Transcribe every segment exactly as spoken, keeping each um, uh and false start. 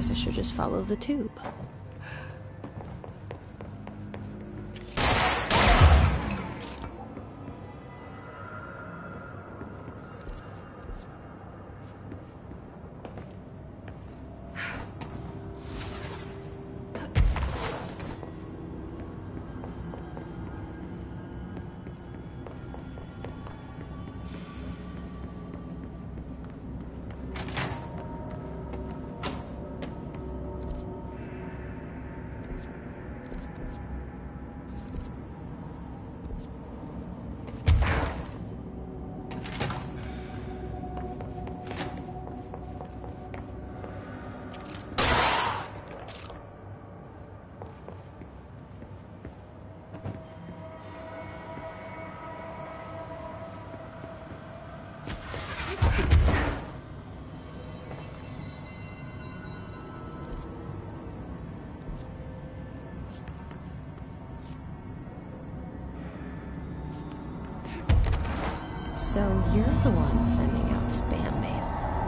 guess I should just follow the tube. So you're the one sending out spam mail.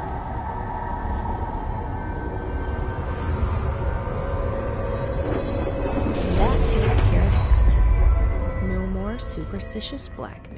That takes care of that. No more superstitious blackmail.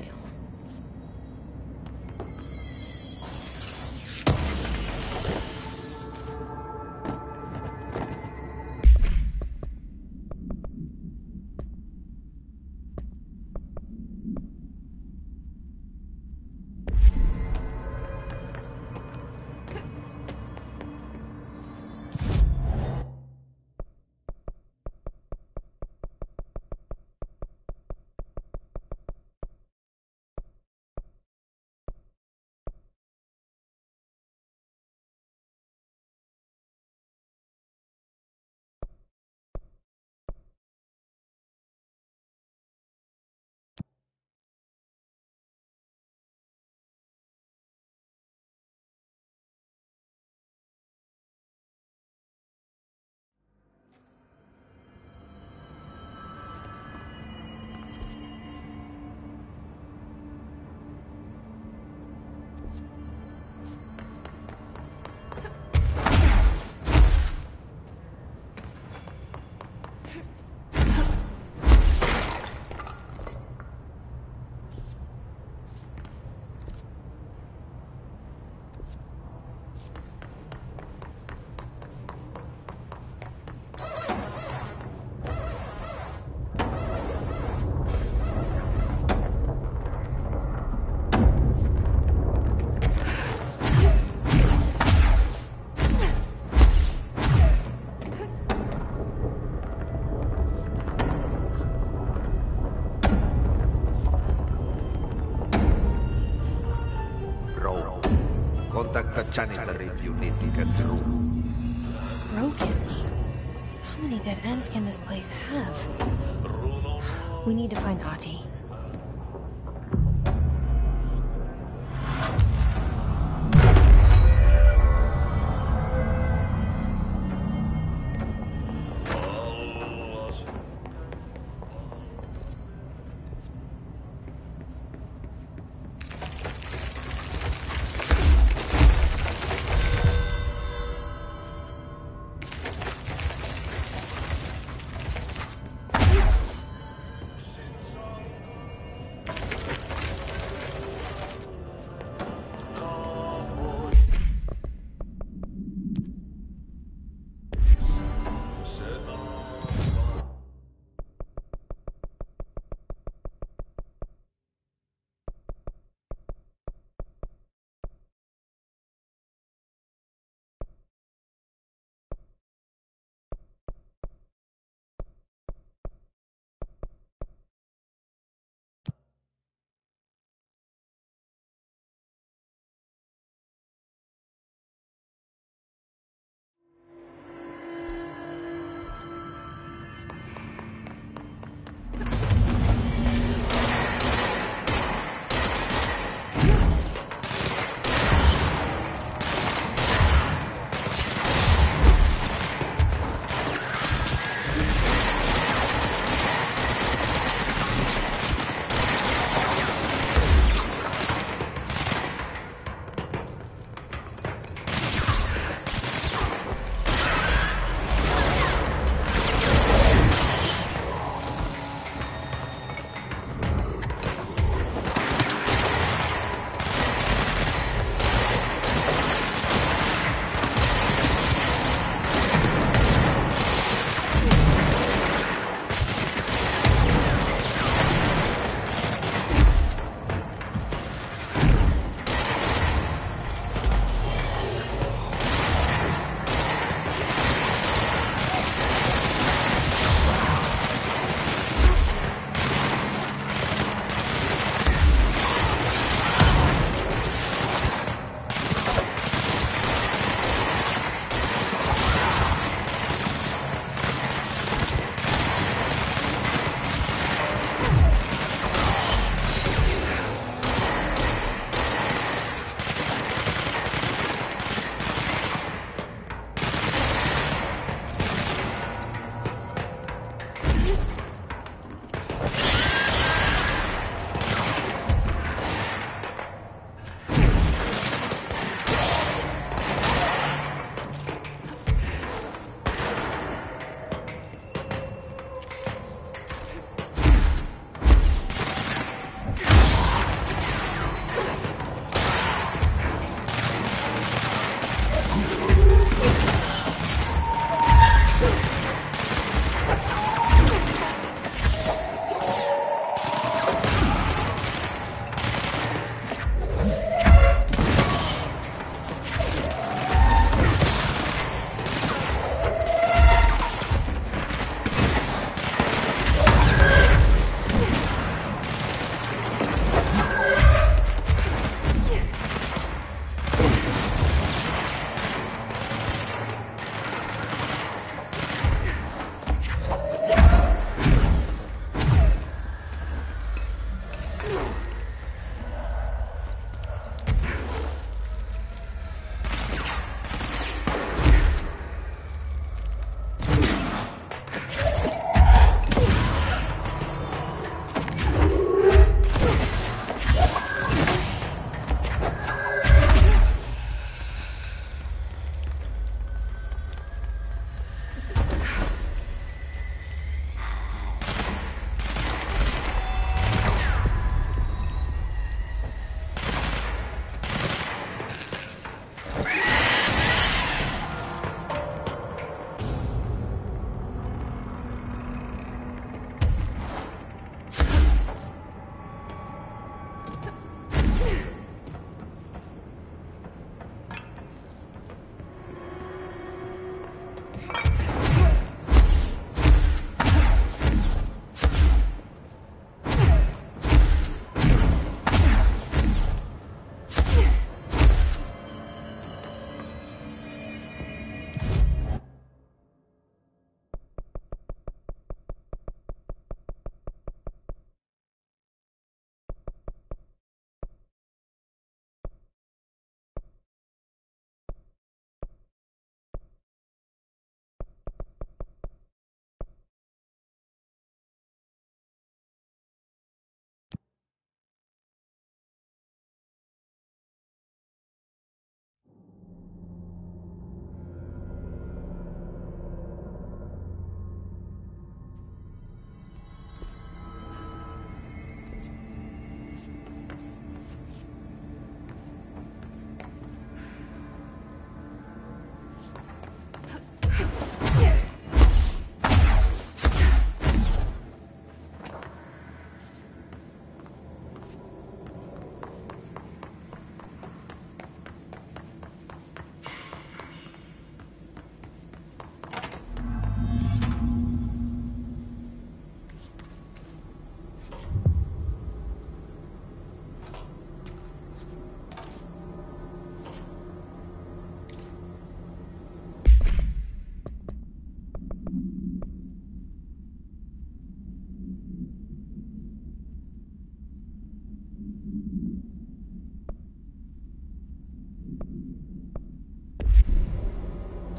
Contact the janitor if you need to get through. Broken? How many dead ends can this place have? We need to find Ahti.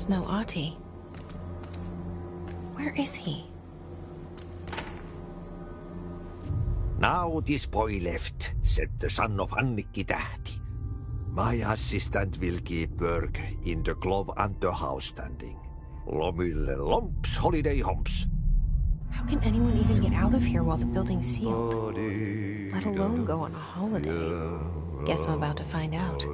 And no Ahti. Where is he? Now this boy left, said the son of Annikki Tähti. My assistant will keep work in the glove and the house standing. Lomille lomps, holiday humps. How can anyone even get out of here while the building's sealed? Let alone go on a holiday. Guess I'm about to find out.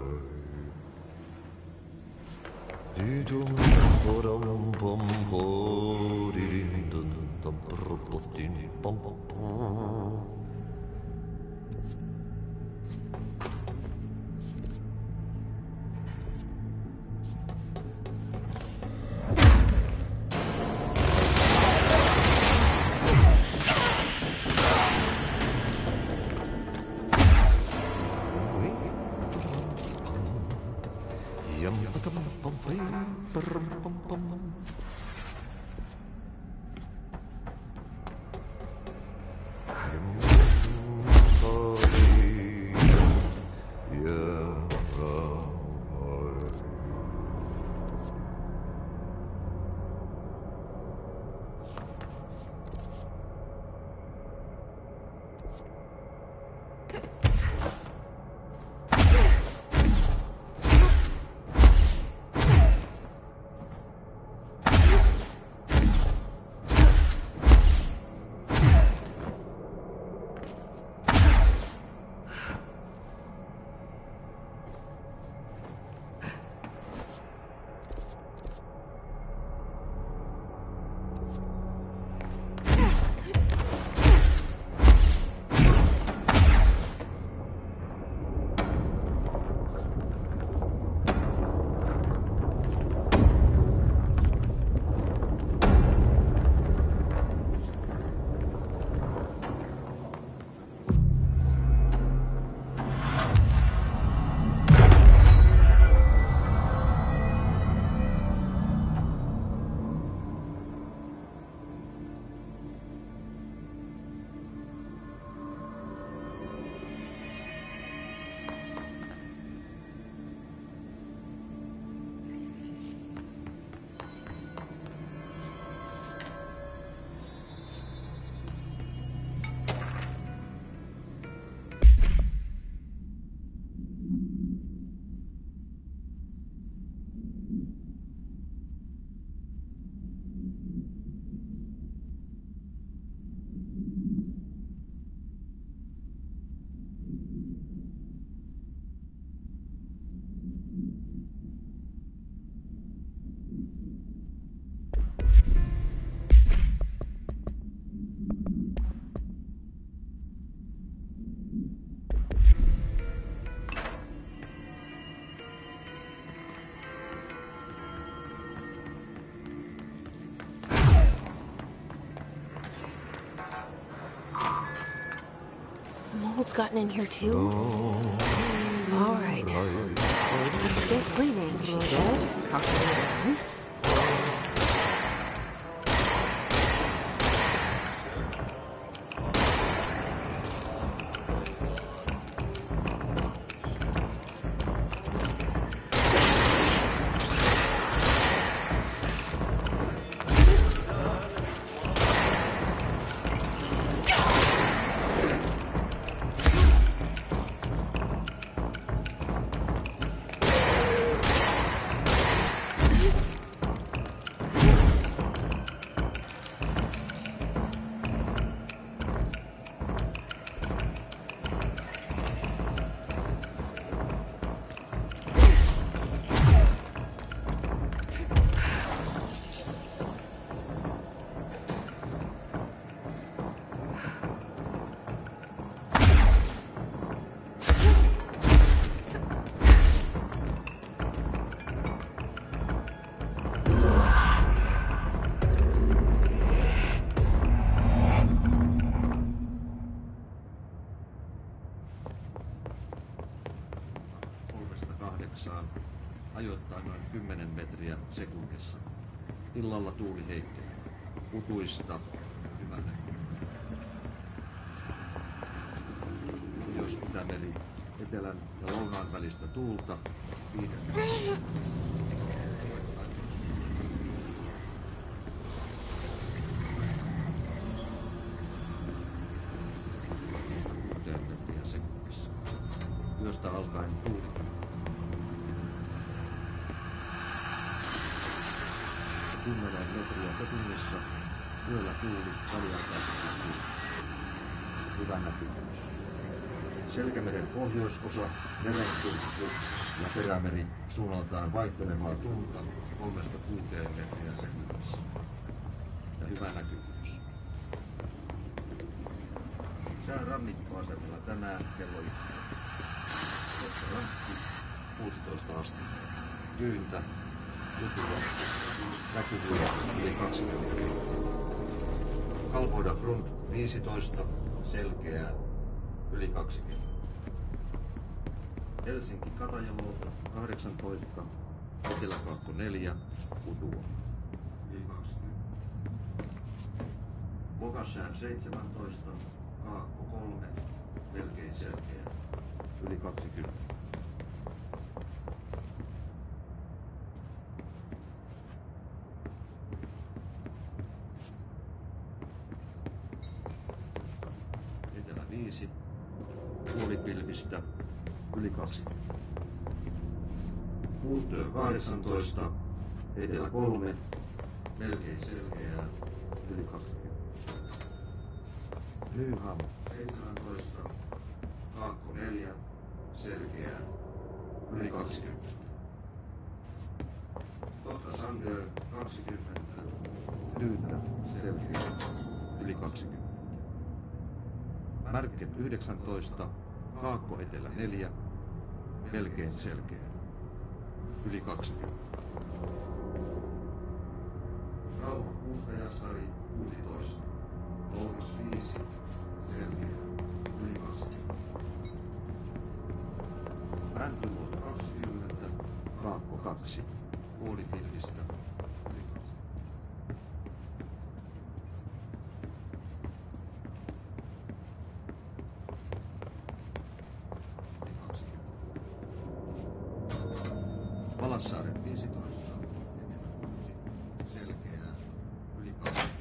Mold's gotten in here too? All right. Let's get cleaning, she said. Calculator on. Ajoittain noin kymmenen metriä sekunnissa. Illalla tuuli heikkenee. Utuista hyvänä. Jos Itämeri etelän ja lounaan välistä tuulta, viiden josta alkaen tuuli. Kymmenen metriä tunnissa. Yöllä tuuli väliaikaisesti pysyy. Hyvä näkyvyys. Selkämeren pohjoisosa, merenkurkku ja perämeri suunnaltaan vaihtelevaa tuulta kolmesta kuuteen metriä sekunnissa. Ja hyvä näkyvyys. Sään rannikkoasemilla tänään kello yksitoista. Rankki kuusitoista astetta. Tyyntä, utua, näkyvyys yli kaksikymmentä. Kalvoida front viisitoista, selkeää yli kaksikymmentä. Helsinki Karajalouta kahdeksantoista, Eteläkaakko neljä, utua yli kaksikymmentä. Pokassään seitsemäntoista, Kaakko kolme, melkein selkeä yli kaksikymmentä. Etelä viisi, puolipilvistä yli kaksikymmentä. Kuutio kahdeksantoista, etelä kolme, melkein selkeää yli kaksikymmentä. Nyham seitsemäntoista, Kaakko neljä, selkeää yli kaksikymmentä. Totta Sander kaksikymmentä, Nyytä selkeää yli kaksikymmentä. Märket yhdeksäntoista, Kaakko etelä neljä, melkein selkeä yli kaksikymmentä. Rauha Kuuskajaskari kuusitoista, Loukas viisi, selkeä yli kaksikymmentä. Mäntyluoto kaksikymmentä, Kaakko kaksi, puolipilvistä yli kaksikymmentä. Palassaaret viisitoista, etelä kuusi, selkeää yli kaksikymmentä.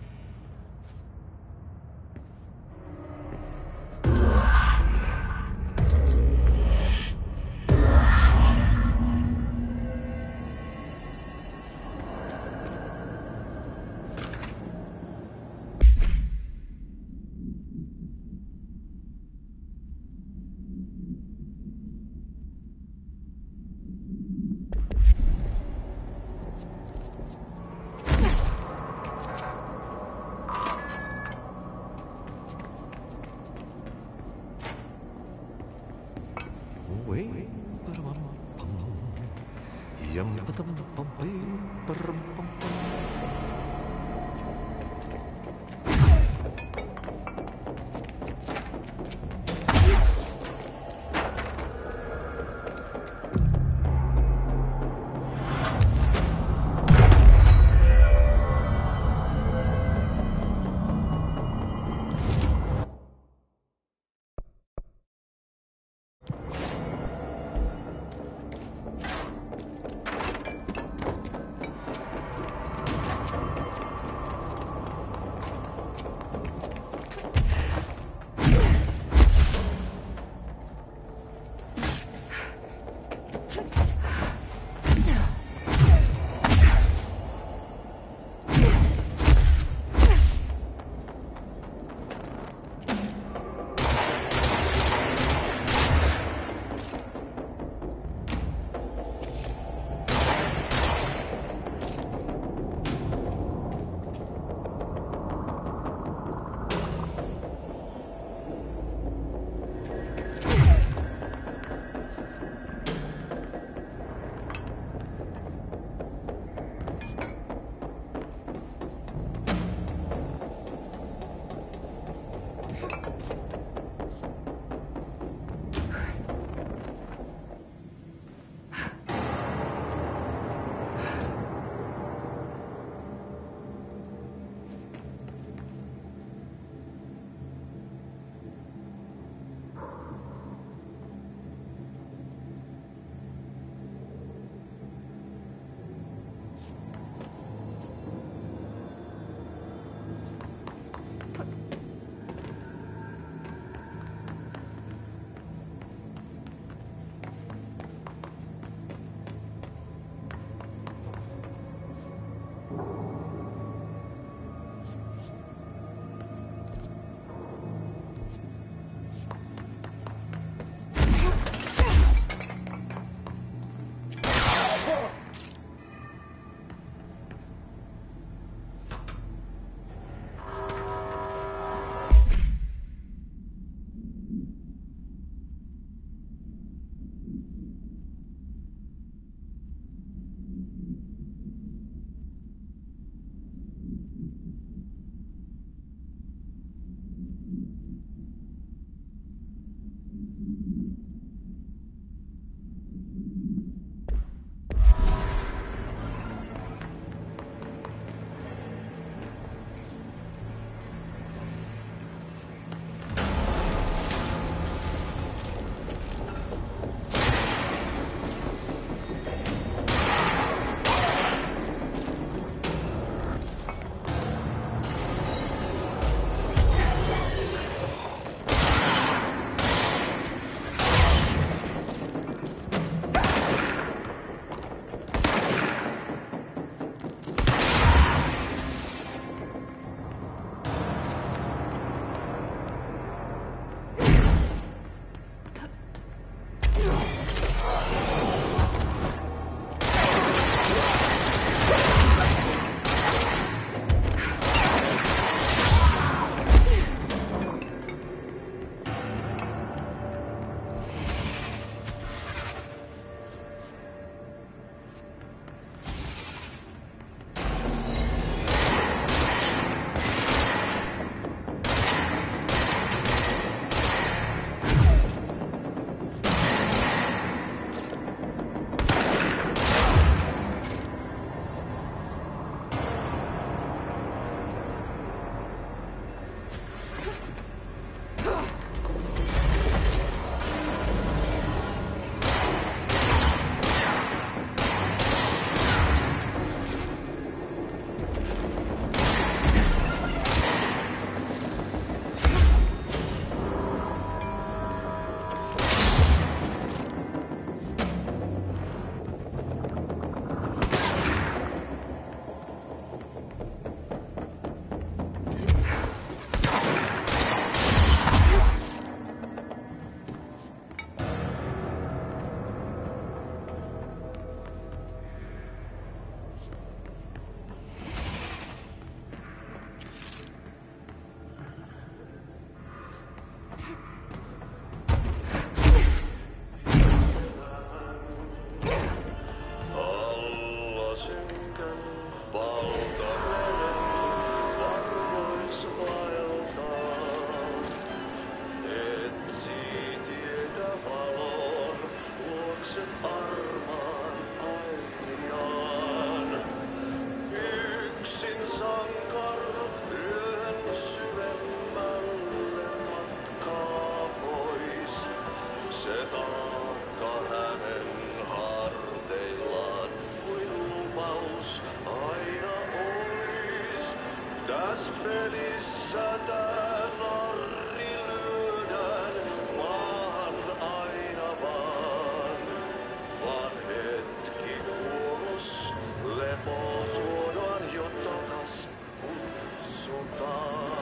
Pelissä tää narri lyödään maahan aina vaan. Vaan hetki kuulos, lepo tuodaan jo takas kutsutaan.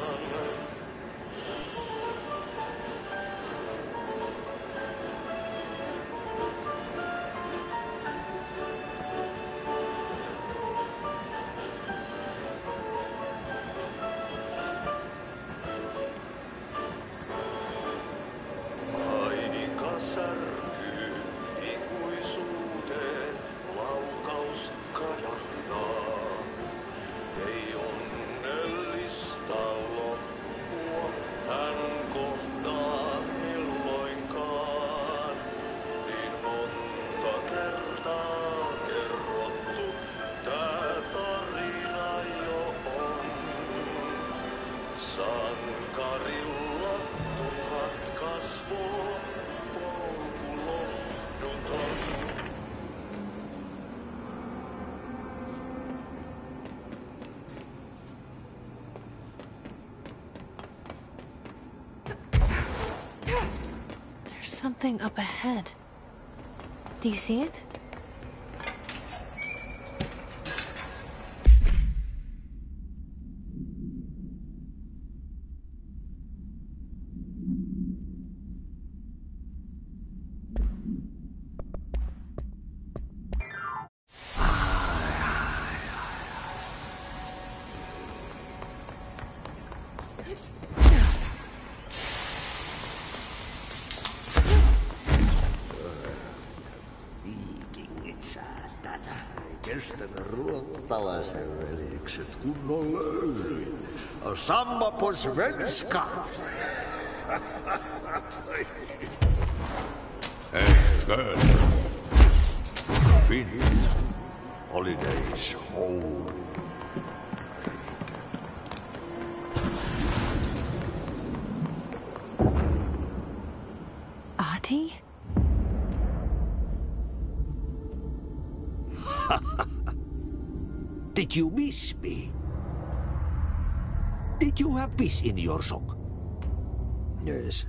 Aika särkyy ikuisuuteen, laukaus kajahtaa. Ei onnellista loppua hän kohtaa milloinkaan. Niin monta kertaa kerrottu tää tarina jo on. Sankarilla tuhat kasvoa, polku lohduton. There's something up ahead. Do you see it? Viikingit saatana. Kestänyt ruottalaisen veljekset kunnon löyrin. Samma på svenska! Hey, girl. Finn. Holidays home. Ahti? Did you miss me? Did you have piss in your sock? Yes.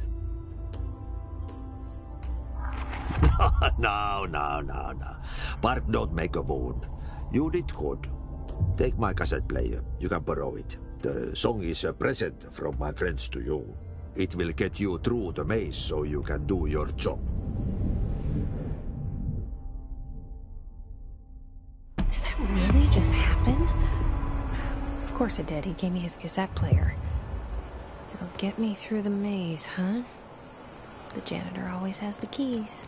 no, no, no, no. Bark don't make a wound. You did good. Take my cassette player. You can borrow it. The song is a present from my friends to you. It will get you through the maze so you can do your job. Did that really just happen? Of course it did. He gave me his cassette player. It'll get me through the maze, huh? The janitor always has the keys.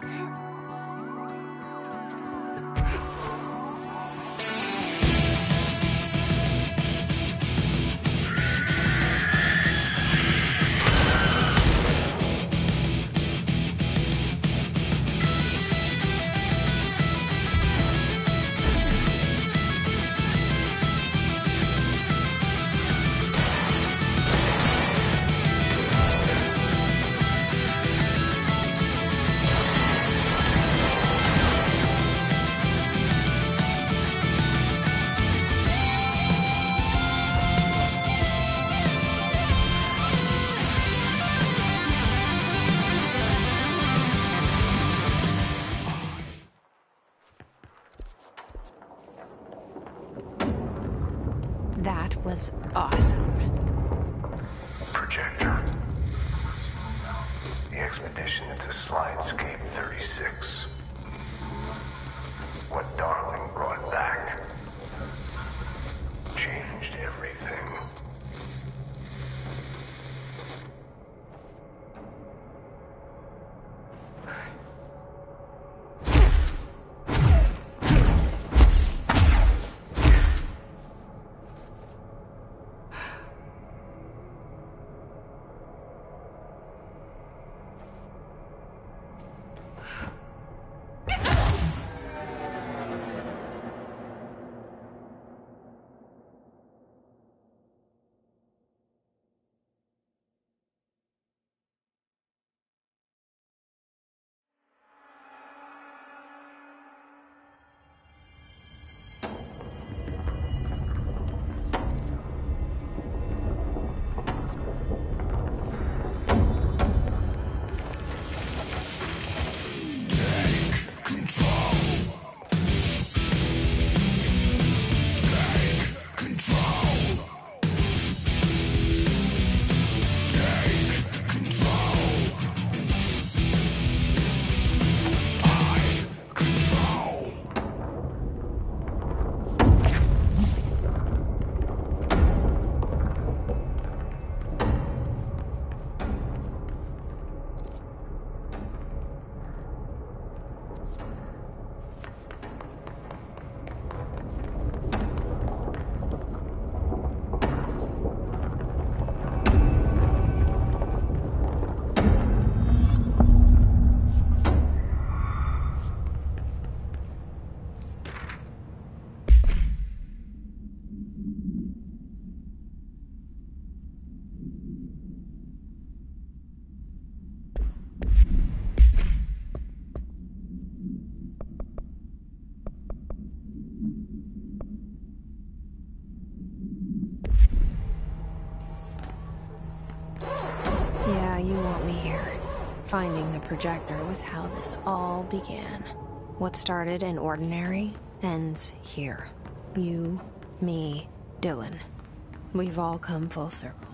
That was awesome. Projector. The expedition into Slidescape thirty-six. What Darling brought back changed everything. Yeah, you want me here. Finding the projector was how this all began. What started in ordinary ends here. You, me, Dylan. We've all come full circle.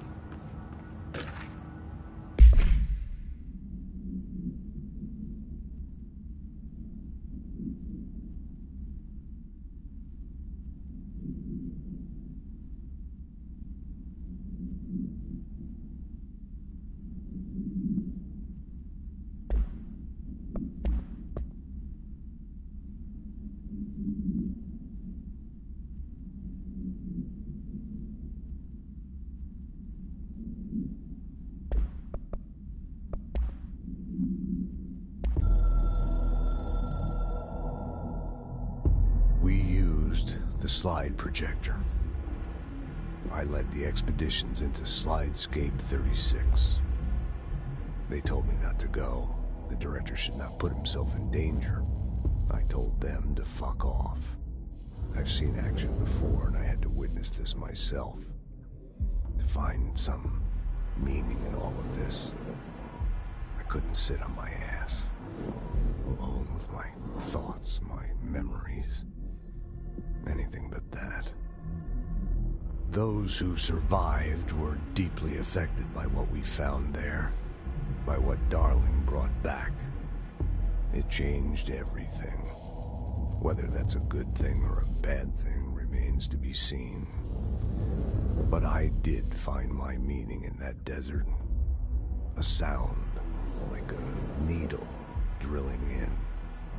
We used the slide projector. I led the expeditions into Slidescape thirty-six. They told me not to go. The director should not put himself in danger. I told them to fuck off. I've seen action before, and I had to witness this myself. To find some meaning in all of this, I couldn't sit on my ass, alone with my thoughts, my memories. Anything but that. Those who survived were deeply affected by what we found there, by what Darling brought back. It changed everything. Whether that's a good thing or a bad thing remains to be seen. But I did find my meaning in that desert. A sound like a needle drilling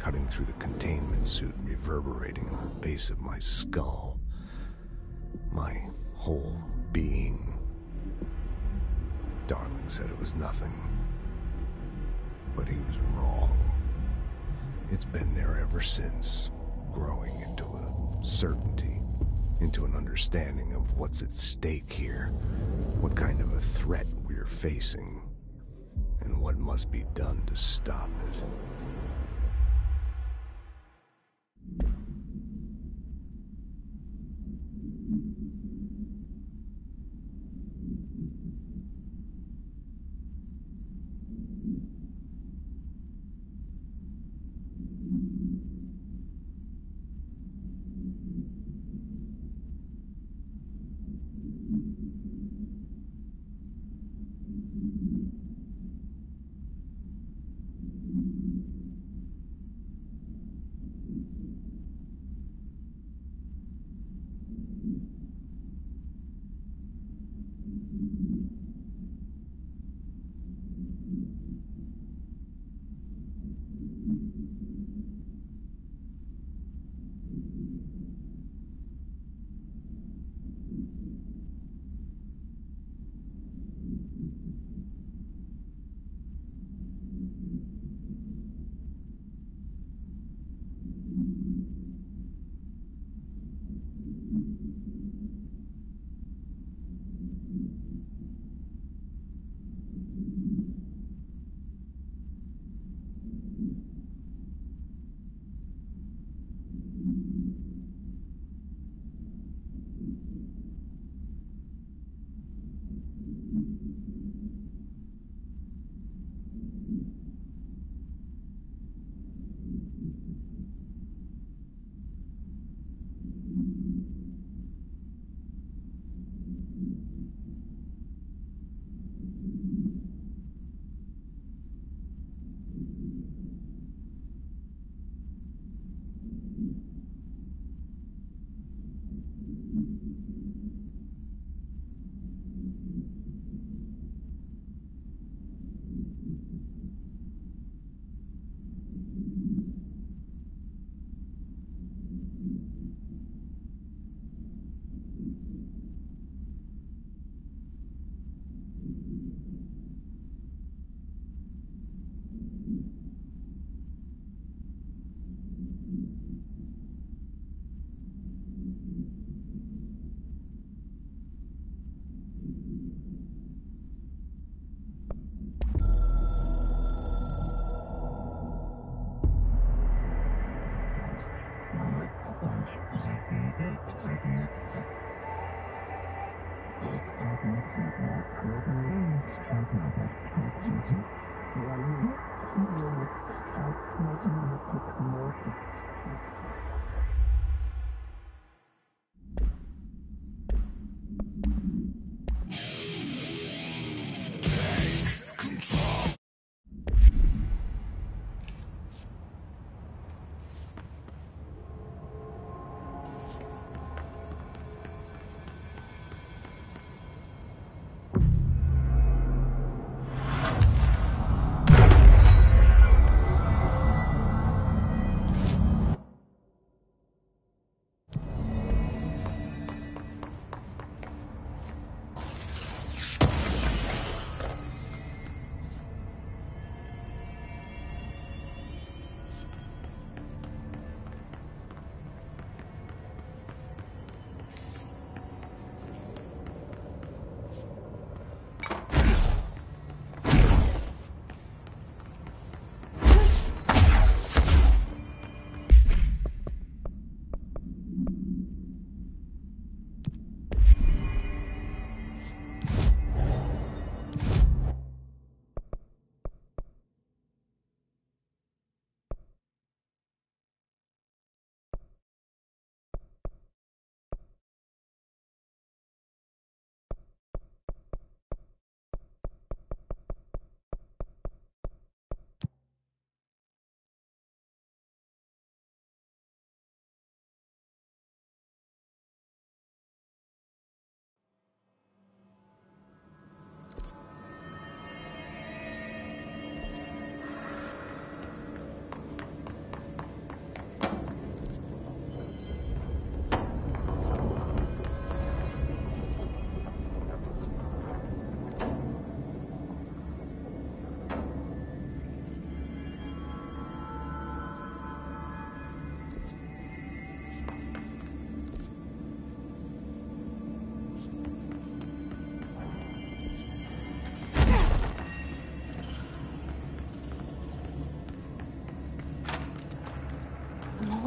cutting through the containment suit, reverberating in the base of my skull. My whole being. Darling said it was nothing. But he was wrong. It's been there ever since, growing into a certainty, into an understanding of what's at stake here, what kind of a threat we're facing, and what must be done to stop it.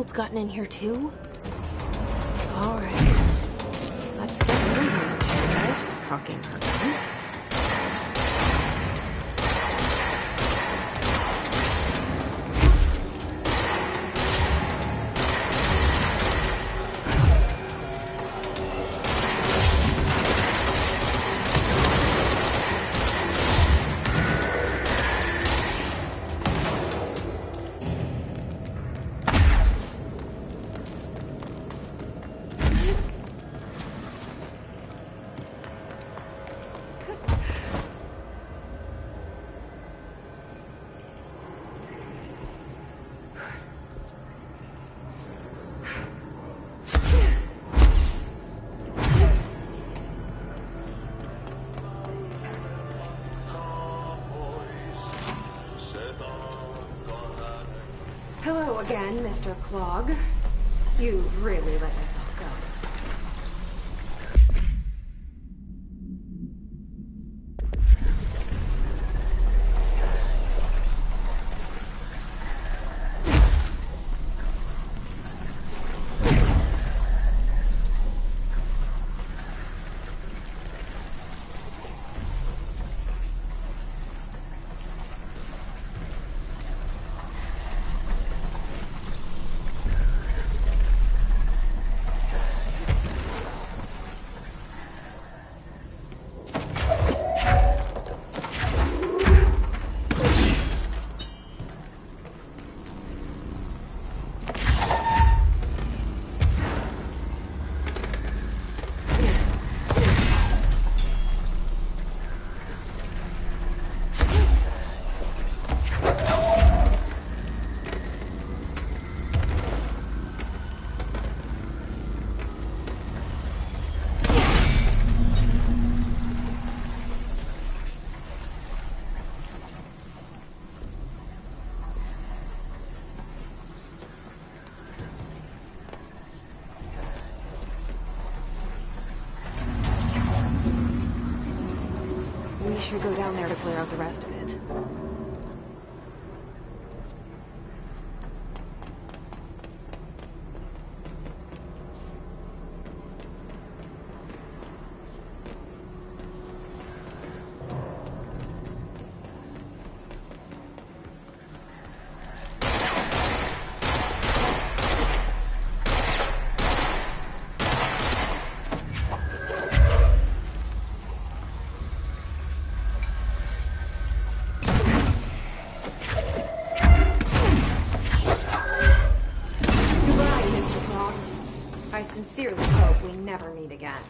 Stronghold's gotten in here too? Alright. Let's get moving, she said, cocking her gun. Hello again, Mister Clog. You've really let yourself go. We should go down there to clear out the rest of it. I sincerely hope we never meet again.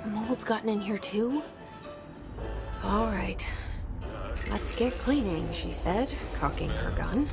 The mold's gotten in here too? All right. Let's get cleaning, she said, cocking her gun.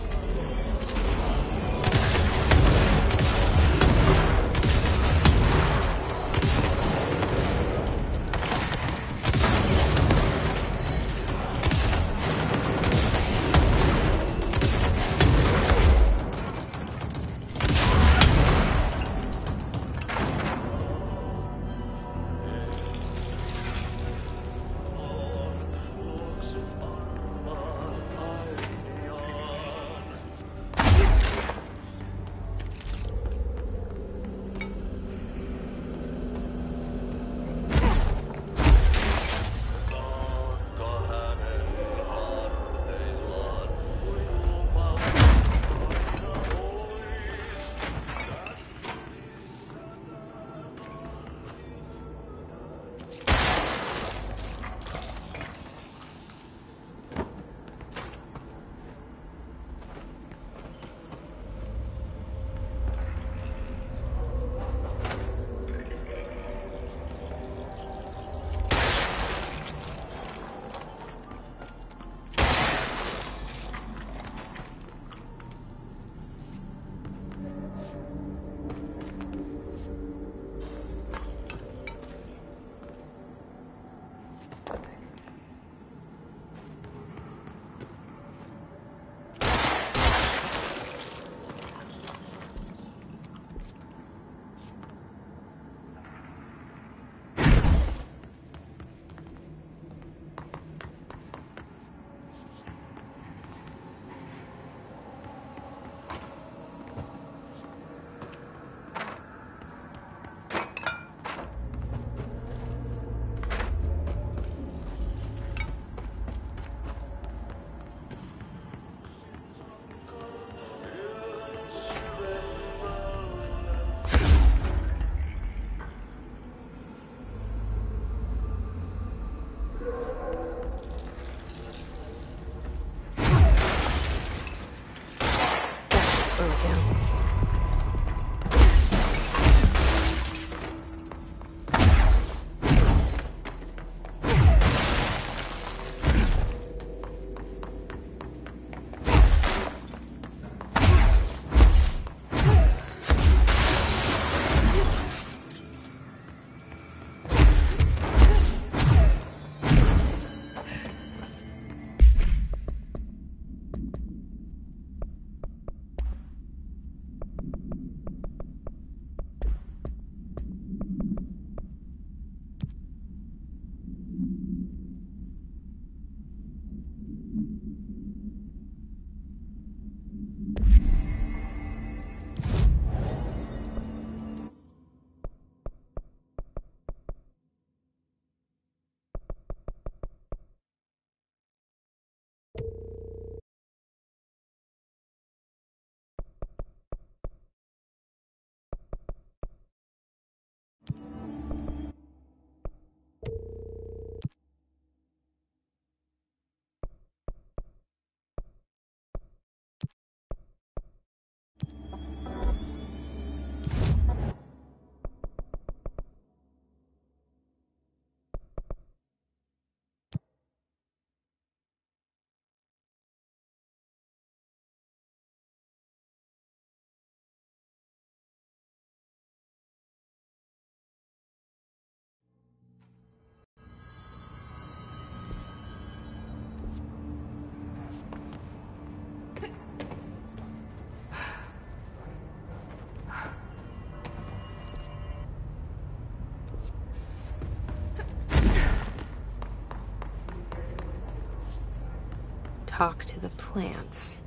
Talk to the plants.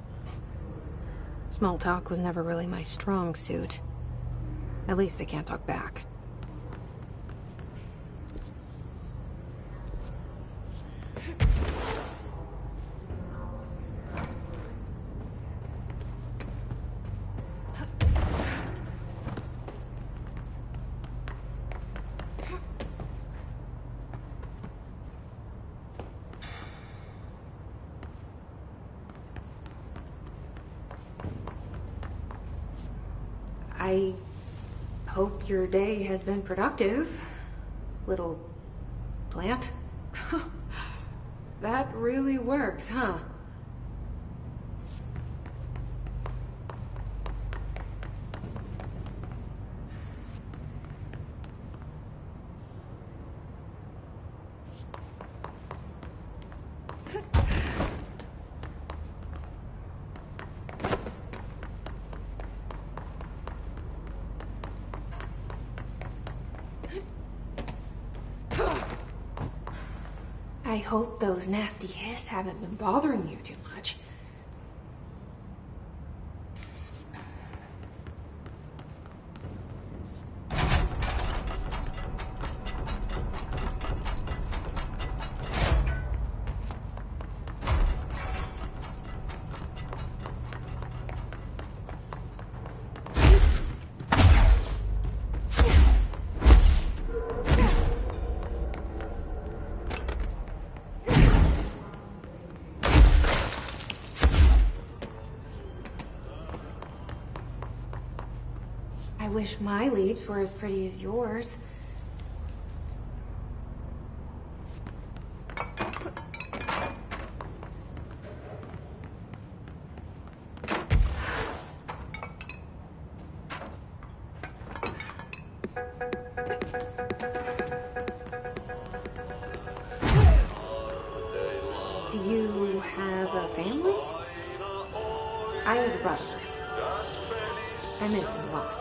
Small talk was never really my strong suit. At least they can't talk back. I hope your day has been productive. little plant? That really works, huh? I hope those nasty hiss haven't been bothering you too much. I wish my leaves were as pretty as yours. Do you have a family? I have a brother. I miss him a lot.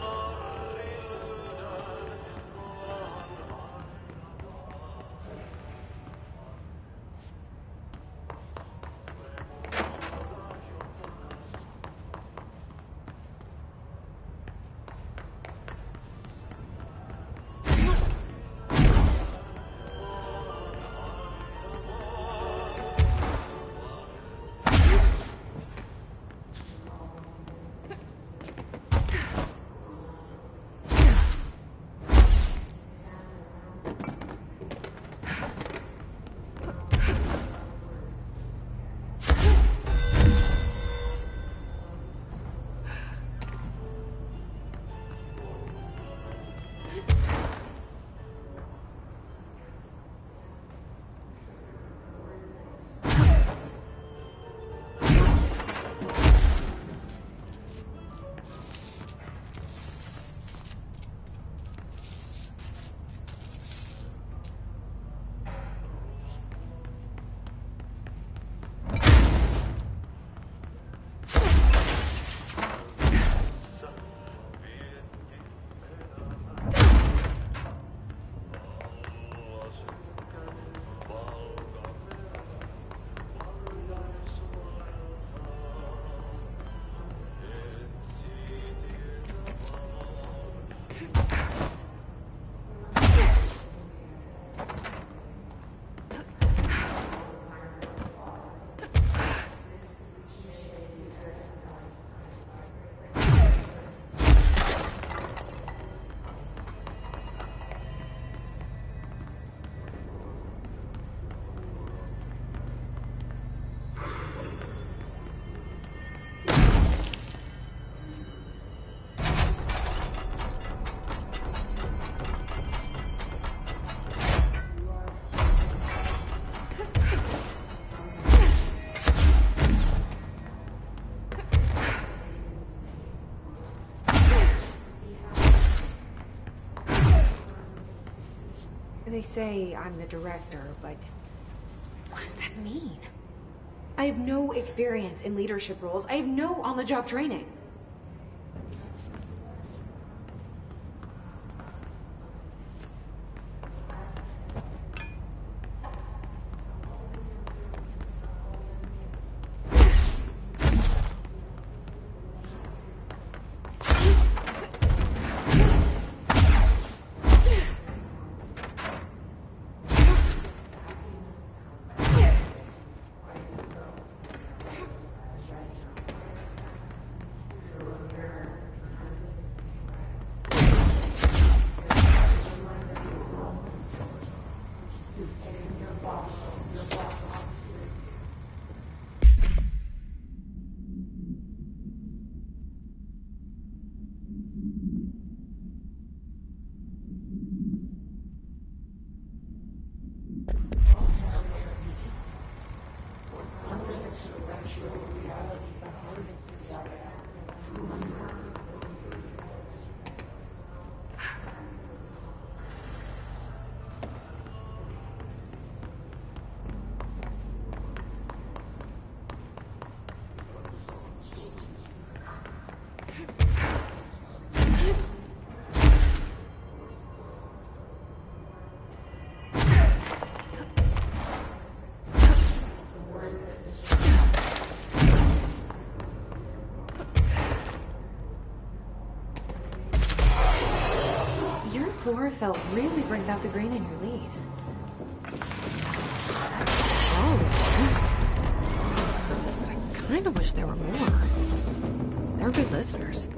They say I'm the director, but what does that mean? I have no experience in leadership roles. I have no on-the-job training. chlorophyll really brings out the green in your leaves. Oh, I kind of wish there were more. They're good listeners.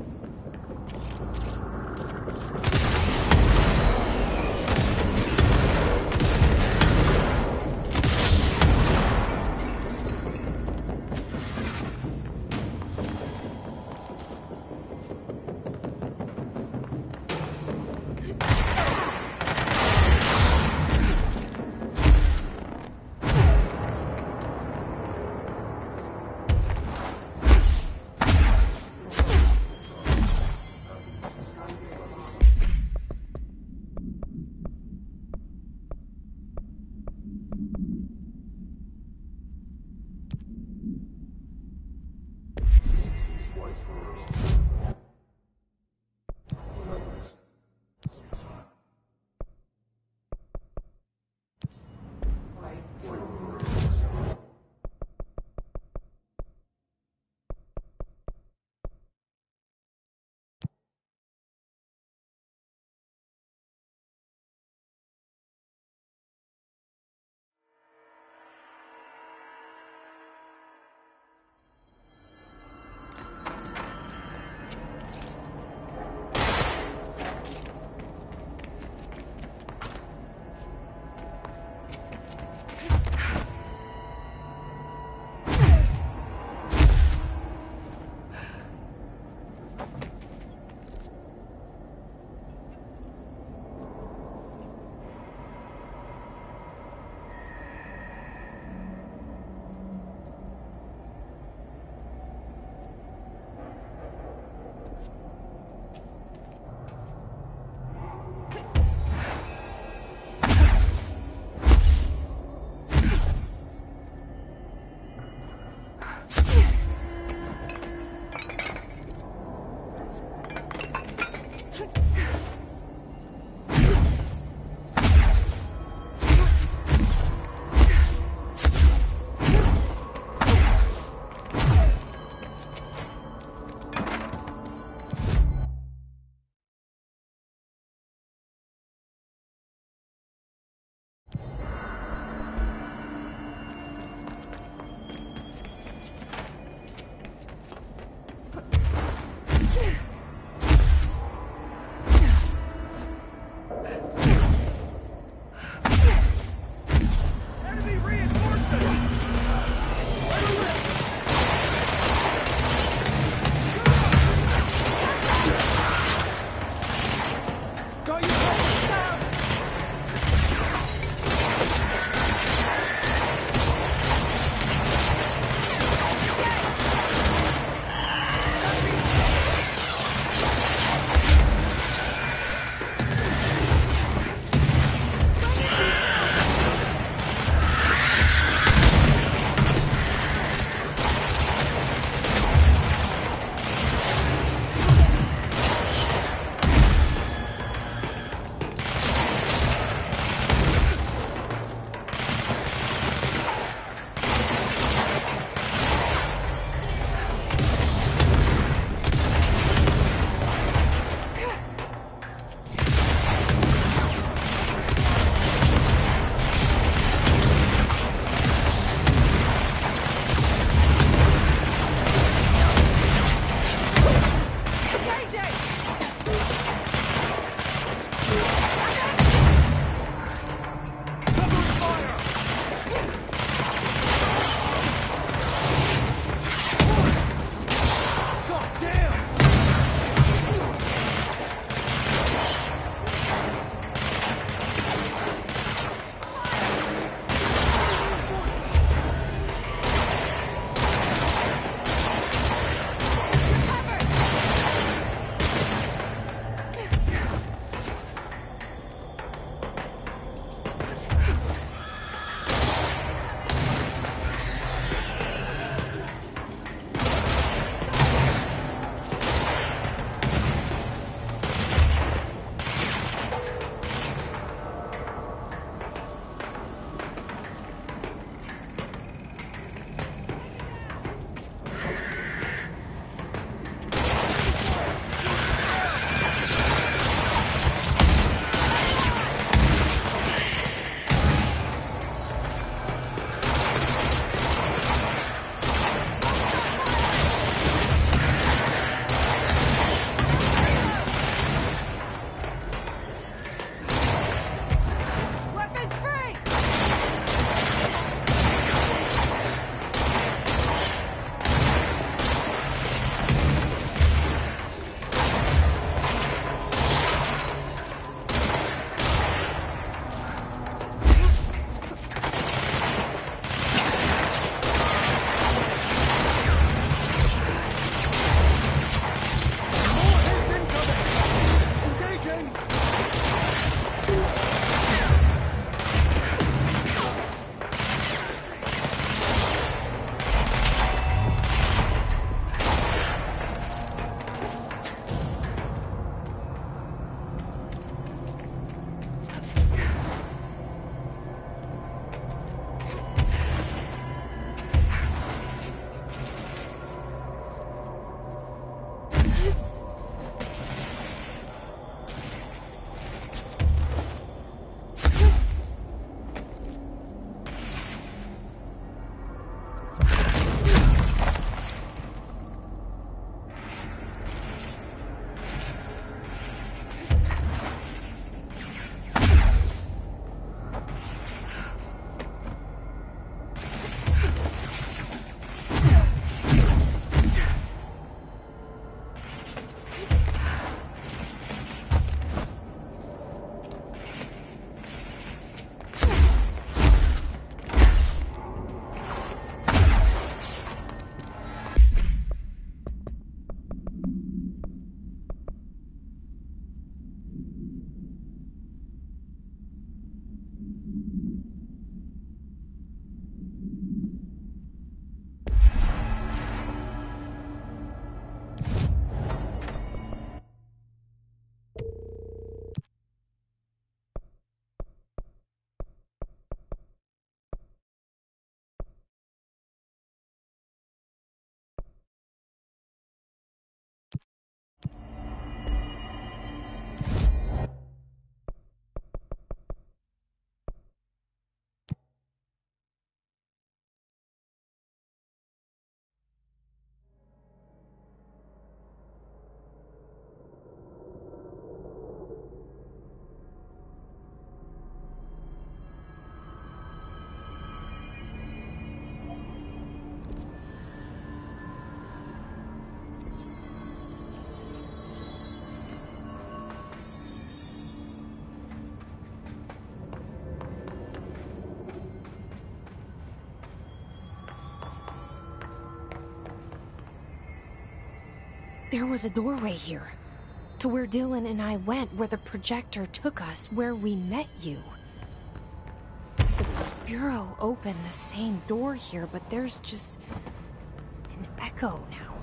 There was a doorway here. To where Dylan and I went, where the projector took us, where we met you. The Bureau opened the same door here, but there's just an echo now.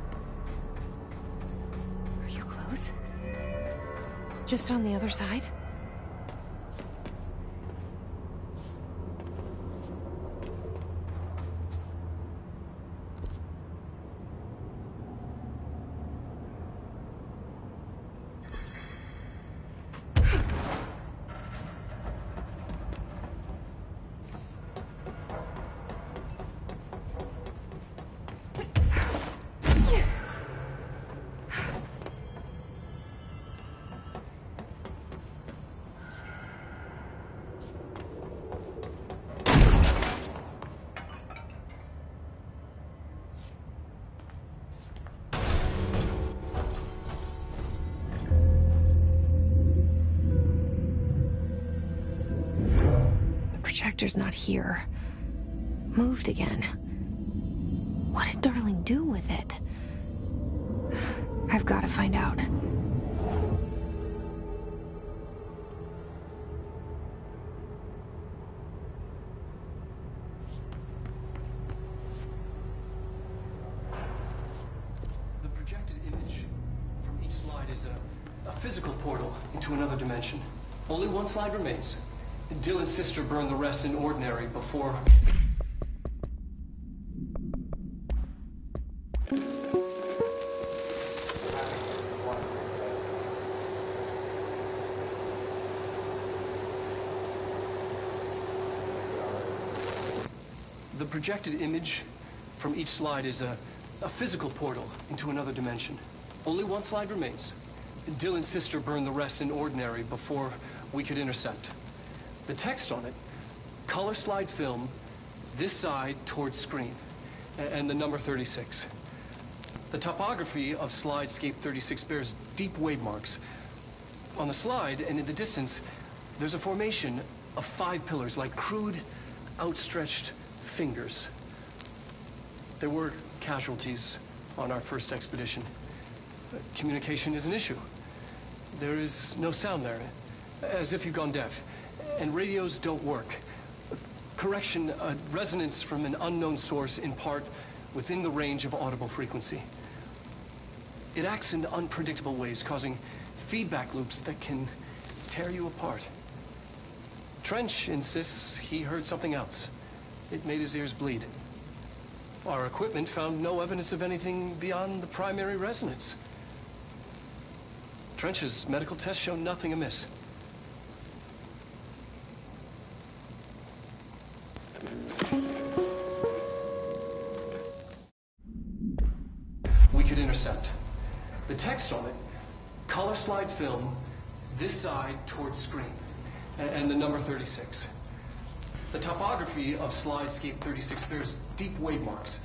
Are you close? Just on the other side? Projector's not here. Moved again. What did Darling do with it? I've got to find out. The projected image from each slide is a, a physical portal into another dimension. Only one slide remains. Dylan's sister burned the rest in ordinary before... The projected image from each slide is a, a physical portal into another dimension. Only one slide remains. Dylan's sister burned the rest in ordinary before we could intercept. The text on it, color slide film, this side towards screen, and the number thirty-six. The topography of Slidescape thirty-six bears deep wave marks. On the slide and in the distance, there's a formation of five pillars like crude, outstretched fingers. There were casualties on our first expedition. Communication is an issue. There is no sound there, as if you've gone deaf. And radios don't work. Correction, a resonance from an unknown source in part within the range of audible frequency. It acts in unpredictable ways, causing feedback loops that can tear you apart. Trench insists he heard something else. It made his ears bleed. Our equipment found no evidence of anything beyond the primary resonance. Trench's medical tests show nothing amiss. We could intercept. The text on it, color slide film, this side towards screen, and the number thirty-six. The topography of Slidescape thirty-six bears deep wave marks.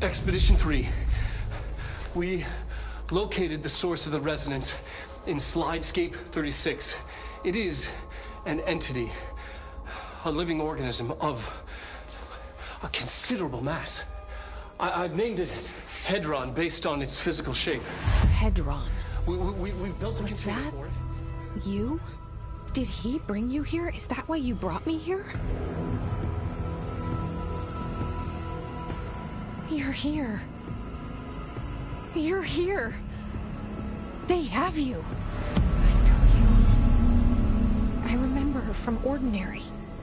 Expedition three. We located the source of the resonance in Slidescape thirty-six. It is an entity, a living organism of a considerable mass. I I've named it Hedron based on its physical shape. Hedron. We, we, we built a Was container that for it. you? Did he bring you here? Is that why you brought me here? You're here. You're here. They have you. I know you. I remember her from Ordinary.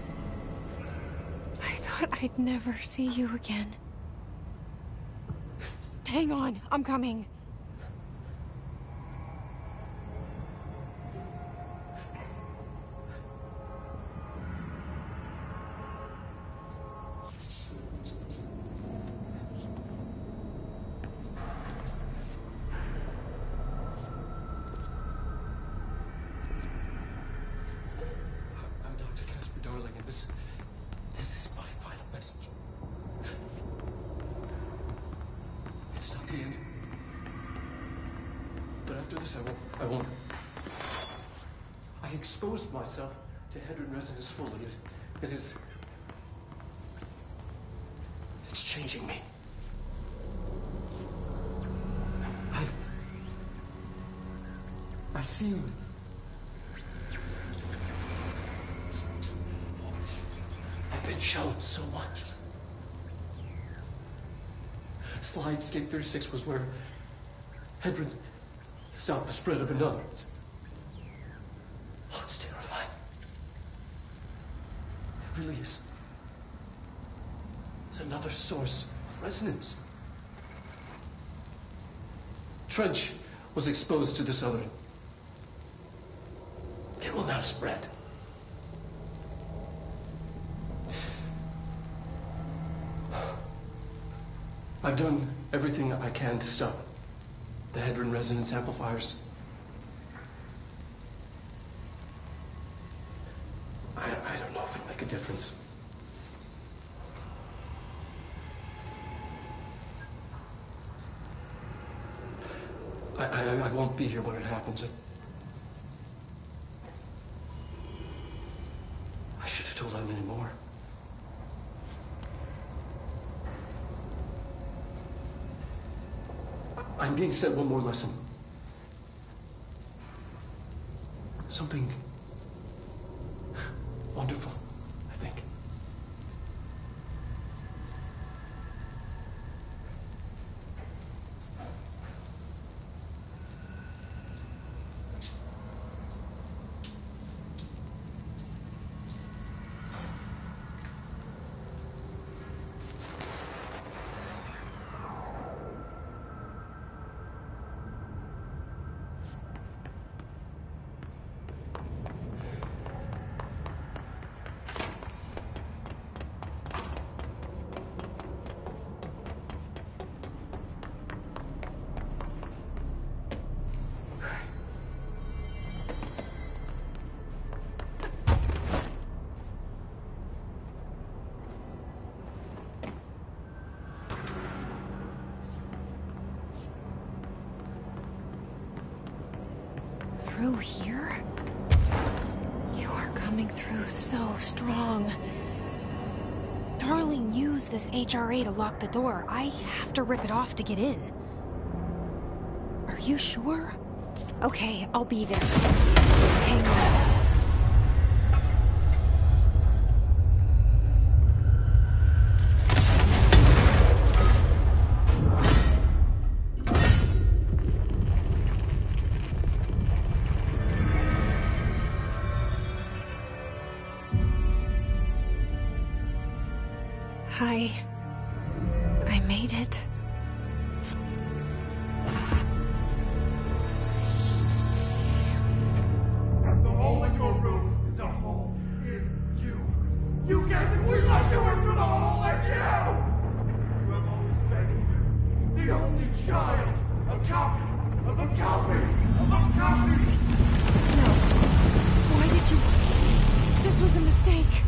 I thought I'd never see you again. Hang on, I'm coming. I'm Doctor Casper Darling, and this, this is my final message. It's not the end. But after this, I won't. I won't. I exposed myself to Hedron resonance fully. It, it is. It's changing me. I've. I've seen. I've been shown so much. Slidescape thirty-six was where Hedron stopped the spread of another. It's, oh, it's terrifying. It really is. It's another source of resonance. Trench was exposed to this other. It will now spread. I've done everything I can to stop the Hedron resonance amplifiers. I, I don't know if it'll make a difference. I, I, I won't be here when it happens. I should have told Emily more. I'm being sent one more lesson. Something wonderful, I think. Through here? You are coming through so strong. Darling used this H R A to lock the door. I have to rip it off to get in. Are you sure? Okay, I'll be there. Hang on. Hi. I made it. The hole in your room is a hole in you. You can't believe I do into the hole in you! You have only studied the only child, a copy of a copy of a copy! No. Why did you... This was a mistake.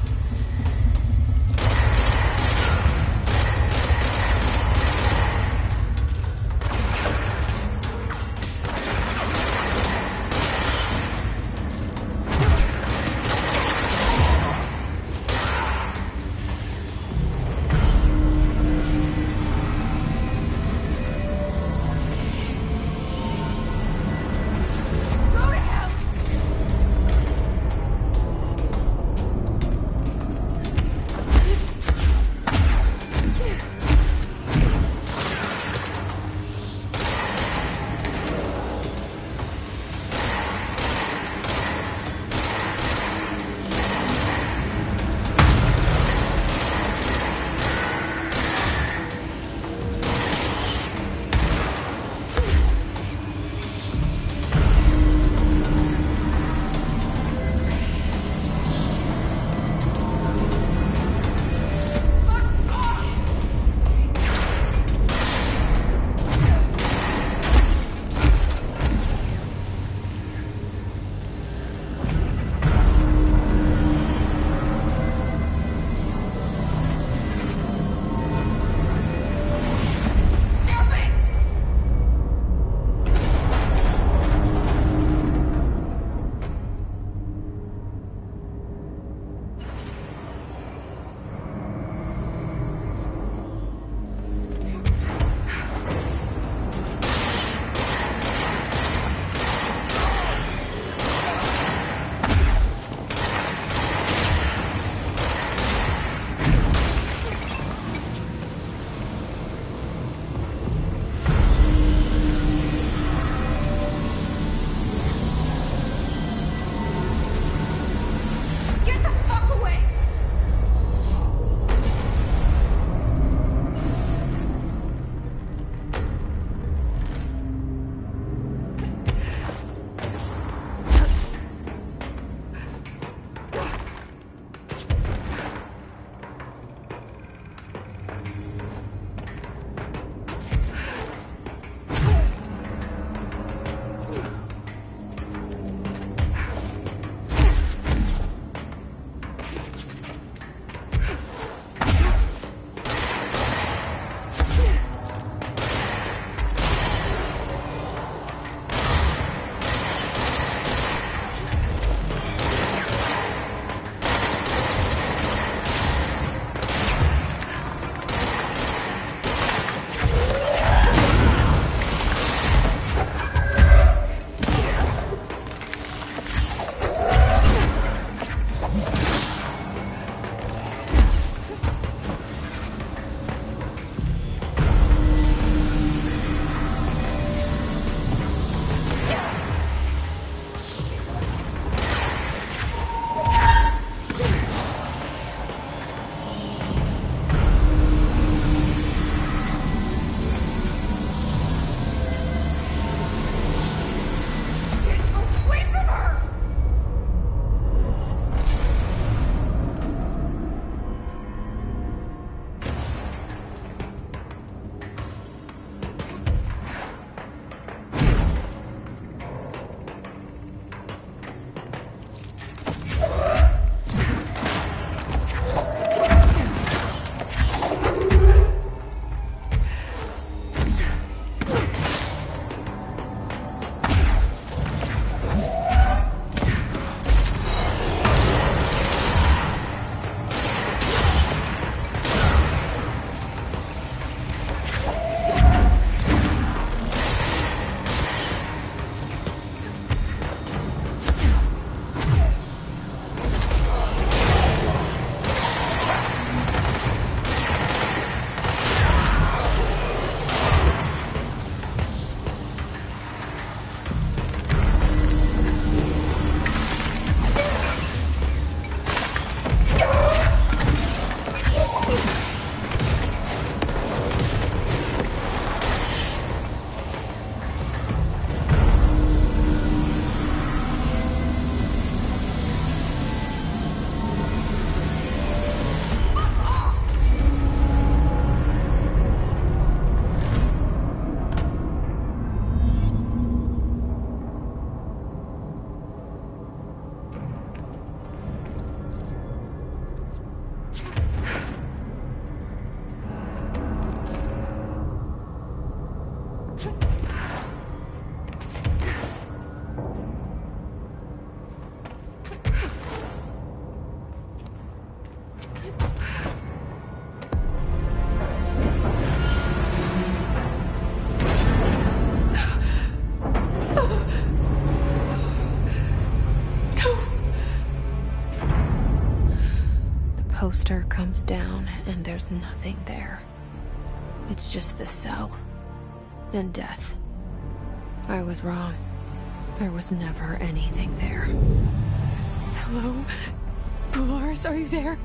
poster comes down and there's nothing there. It's just the cell. And death. I was wrong. There was never anything there. Hello? Dolores, are you there?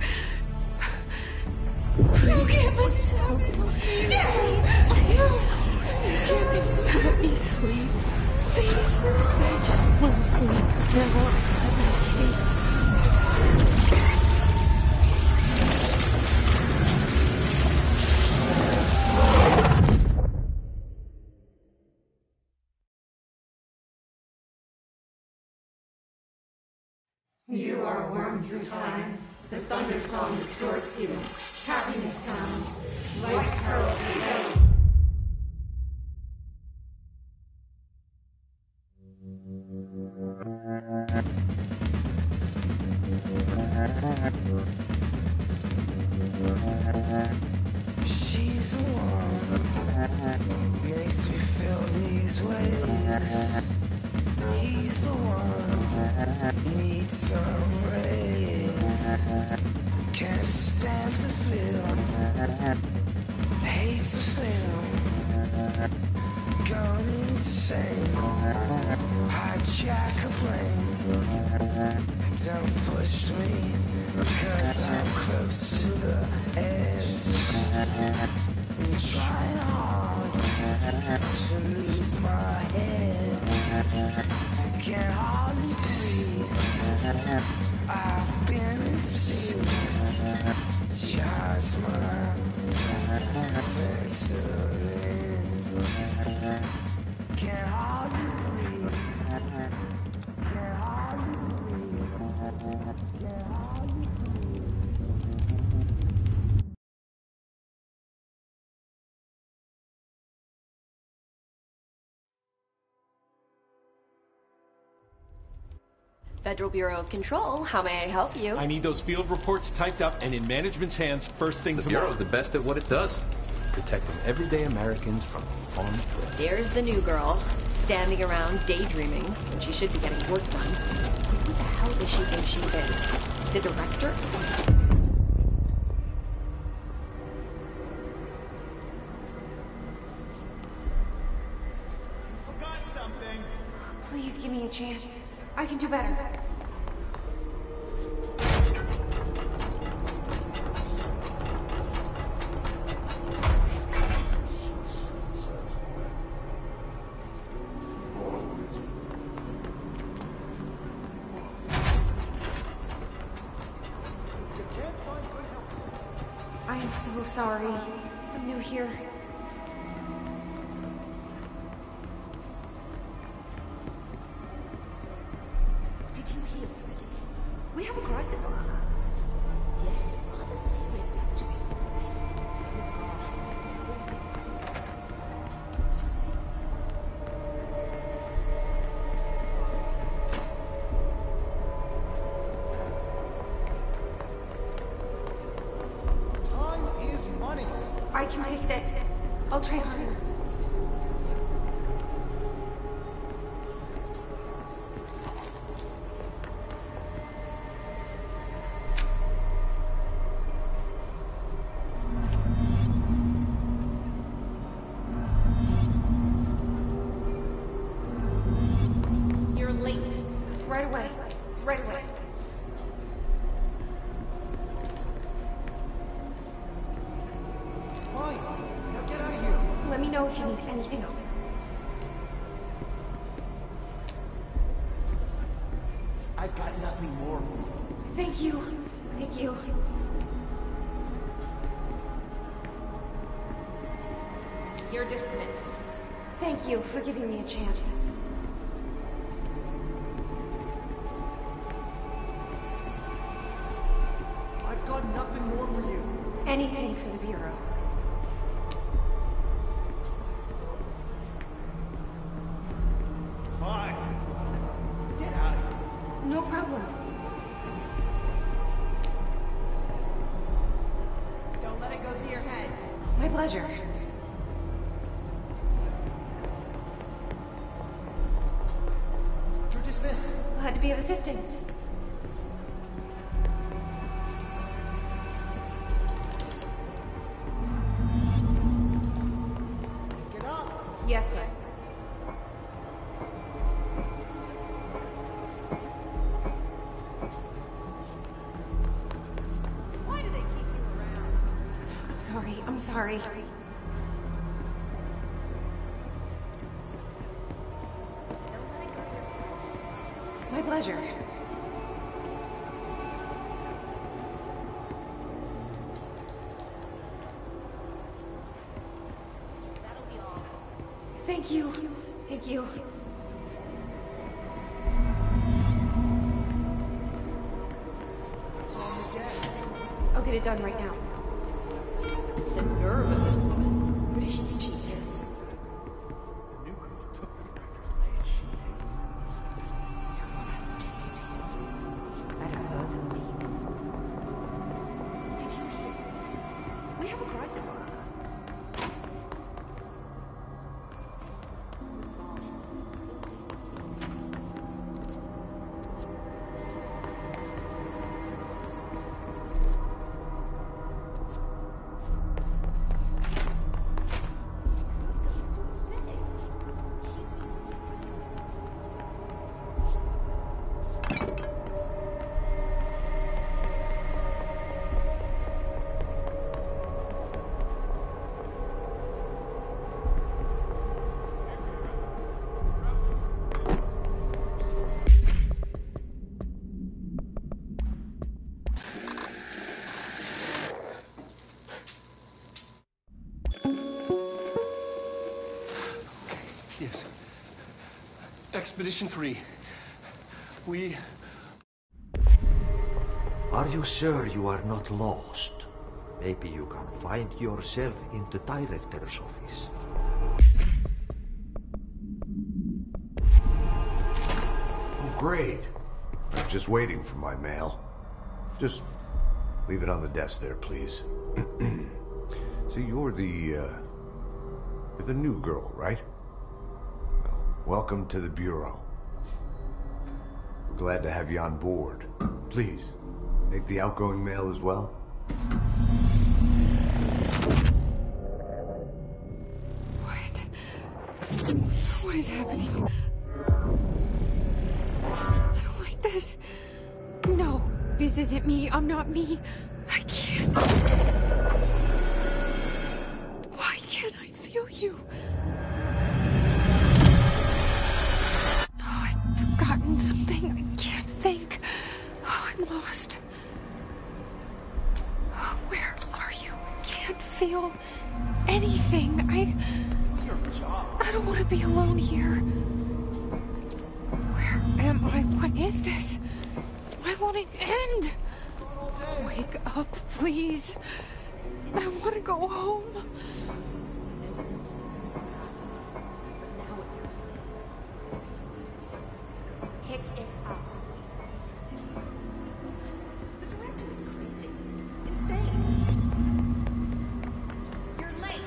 Please give us help. Let me sleep. Please. I just want to sleep. Now, let me sleep. You are a worm through time. The thunder song distorts you. Happiness comes. White pearls rebel. She's the one makes me feel these ways. He's the one needs some rays. Can't stand to feel, hate to feel, gone insane. Hijack a plane. Don't push me, cause I'm close to the edge. I'm trying hard to lose my head. Can't hardly breathe. I've been in sea. Just my Ventolin. Can't hardly breathe. Can't hardly breathe. Can't hardly breathe. Federal Bureau of Control, how may I help you? I need those field reports typed up and in management's hands first thing the tomorrow. The Bureau's the best at what it does. Protecting everyday Americans from foreign threats. Here's the new girl, standing around daydreaming when she should be getting work done. Who the hell does she think she is? The director? Forgot something. Please give me a chance. I can do better. I am so sorry. I'm new here. Did you hear already? We have a crisis on our hands. Yes, rather serious actually. Miss Marshall. Time is money. I can fix it. I'll try harder. You're late. Right away. Right away. Fine. Now get out of here. Let me know if you need anything else. I've got nothing more for you. Thank you. Thank you. You're dismissed. Thank you for giving me a chance. I've got nothing more for you. Anything for the Bureau. Fine. Get out of here. No problem. Don't let it go to your head. My pleasure. You're dismissed. Glad to be of assistance. Yes, sir. Why do they keep you around? I'm sorry, I'm sorry. My pleasure. Thank you. Thank you. I'll get it done right now. The nerve of this woman. Who does she think she is? Someone has to take it. Better her than me. Did you hear it? We have a crisis on our hands. Yes. Expedition three. We... Are you sure you are not lost? Maybe you can find yourself in the director's office. Oh, great. I was just waiting for my mail. Just leave it on the desk there, please. See, you're the, uh... you're the new girl, right? Well, welcome to the Bureau. We're glad to have you on board. Please, take the outgoing mail as well. What? What is happening? I don't like this. No, this isn't me. I'm not me. I can't. Why can't I feel you? Oh, I've forgotten something. I can't think. Oh, I'm lost. Oh, where are you? I can't feel anything. I... I don't want to be alone here. Where am I? What is this? Why won't it end? Wake up, please. I want to go home. Pick it up. The director is crazy. Insane. You're late.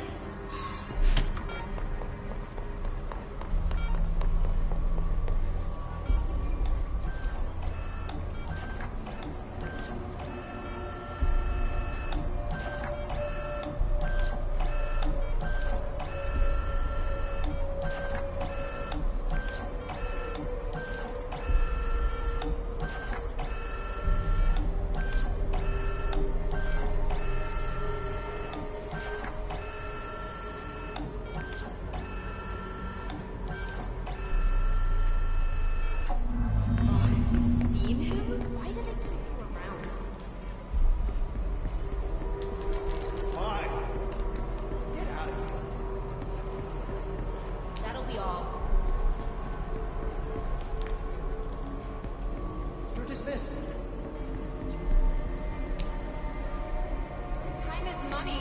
Time is money.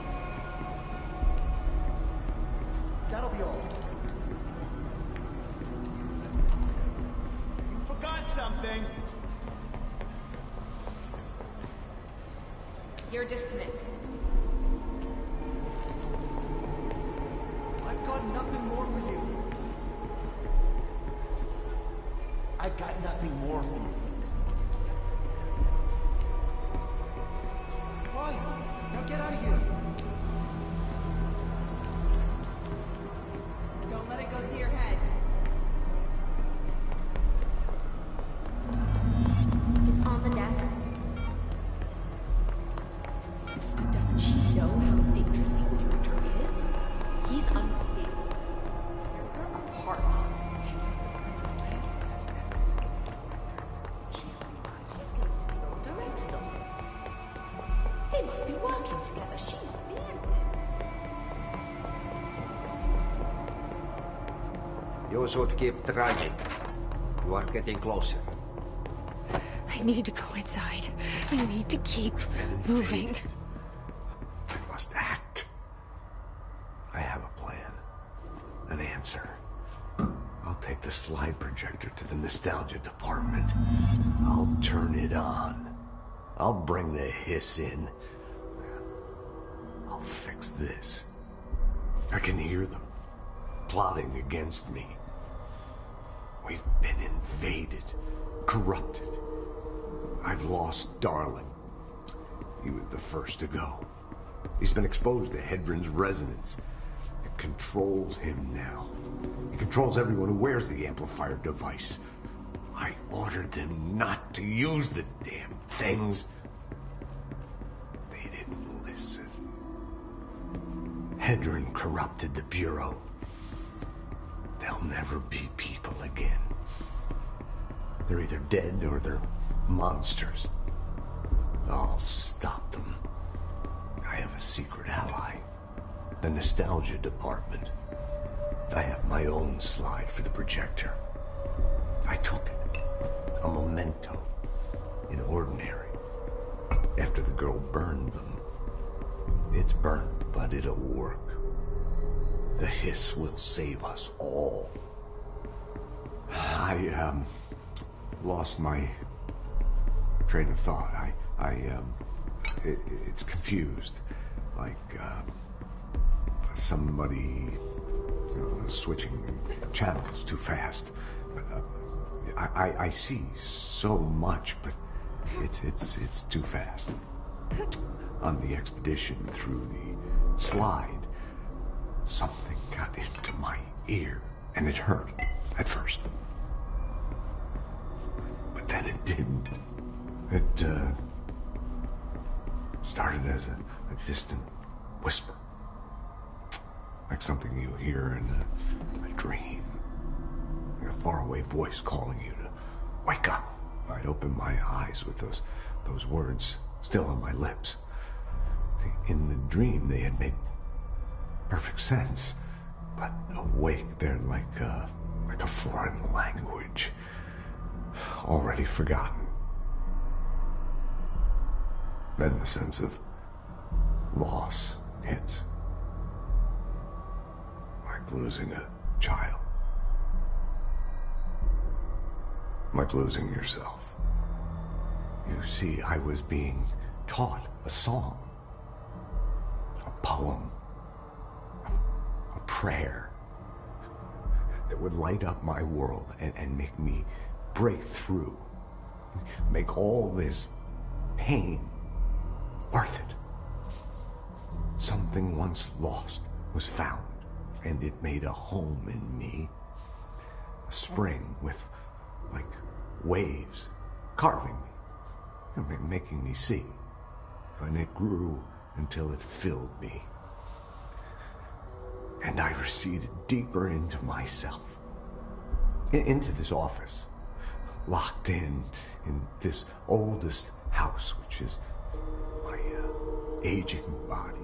That'll be all. You forgot something. You're dismissed. I've got nothing more for you. I've got nothing more for you. Fine. Now get out of here. working together, she might be in. You should keep trying. You are getting closer. I need to go inside. I need to keep moving. I must act. I have a plan. An answer. I'll take the slide projector to the nostalgia department. I'll turn it on. I'll bring the hiss in. I'll fix this. I can hear them plotting against me. We've been invaded, corrupted. I've lost Darling. He was the first to go. He's been exposed to Hedron's resonance. It controls him now. It controls everyone who wears the amplifier device. I ordered them not to use the damn things. They didn't listen. Hedron corrupted the Bureau. They'll never be people again. They're either dead or they're monsters. I'll stop them. I have a secret ally. The Nostalgia Department. I have my own slide for the projector. I took it. A memento. In Ordinary. After the girl burned them. It's burnt, but it'll work. The hiss will save us all. I, um, lost my train of thought. I, I, um, it, it's confused. Like, um, somebody you know, switching channels too fast. Uh, I, I, I see so much, but it's, it's, it's too fast. On the expedition through the slide, something got into my ear, and it hurt at first. But then it didn't. It, uh, started as a, a distant whisper. Like something you hear in a, a dream. Like a faraway voice calling you to wake up. I'd open my eyes with those, those words still on my lips. See, in the dream, they had made perfect sense, but awake, they're like a, like a foreign language, already forgotten. Then the sense of loss hits, like losing a child, like losing yourself. You see, I was being taught a song, a poem, a prayer that would light up my world and, and make me break through, make all this pain worth it. Something once lost was found, and it made a home in me. A spring with, like, waves carving me, making me see. And it grew until it filled me. And I receded deeper into myself, into this office, locked in, in this oldest house, which is my uh, aging body.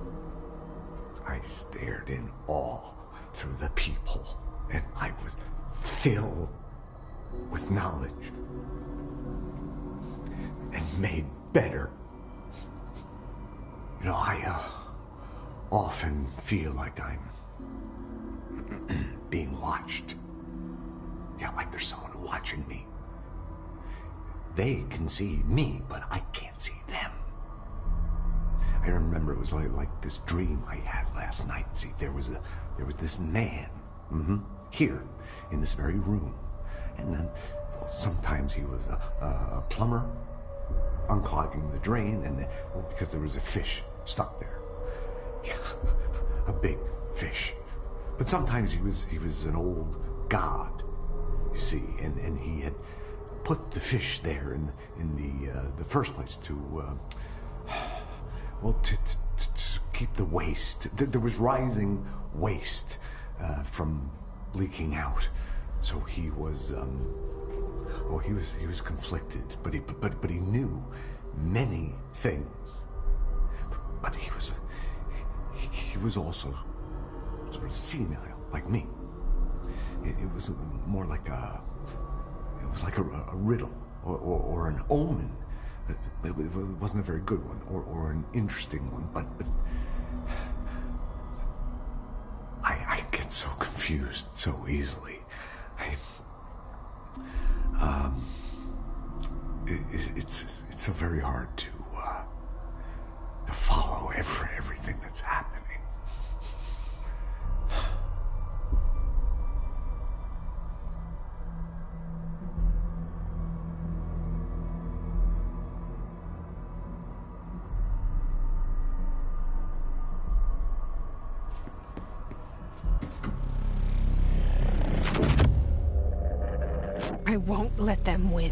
I stared in awe through the peephole, and I was filled with knowledge and made better. You know, I uh, often feel like I'm being watched. Yeah, like there's someone watching me. They can see me, but I can't see them. I remember it was like like this dream I had last night. See, there was a there was this man, mm-hmm, here in this very room, and then well, sometimes he was a, a plumber unclogging the drain, and then, well, because there was a fish stuck there, yeah, a big fish. But sometimes he was he was an old god, you see, and and he had put the fish there in in the uh, the first place to. Uh, Well, to, to, to keep the waste. There was rising waste uh, from leaking out. So he was, um, oh, he was, he was conflicted, but he, but, but he knew many things. But he was... He, he was also sort of senile, like me. It, it was more like a... It was like a, a riddle, or, or, or an omen. It, it, it wasn't a very good one, or, or an interesting one, but... but I, I get so confused so easily. I... Um... It, it, it's... It's so very hard to, uh... to follow every, everything that's happening. I won't let them win.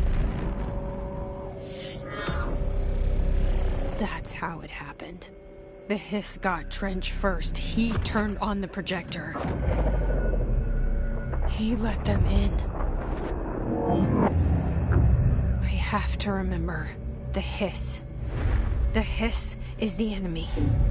That's how it happened. The Hiss got Trench first. He turned on the projector. He let them in. I have to remember the Hiss. The Hiss is the enemy.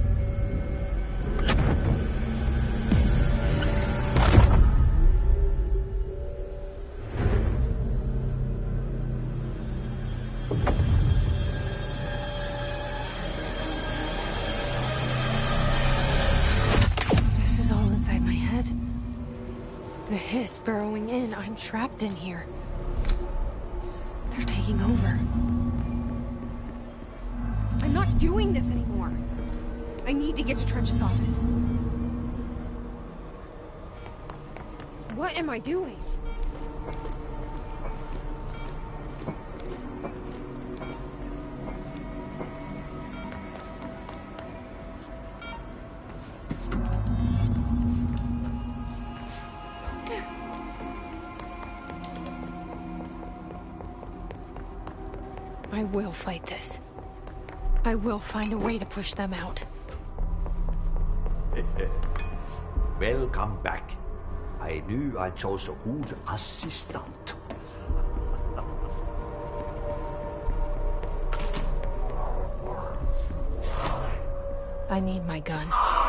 The Hiss burrowing in. I'm trapped in here. They're taking over. I'm not doing this anymore. I need to get to Trench's office. What am I doing? I will fight this. I will find a way to push them out. Welcome back. I knew I chose a good assistant. I need my gun.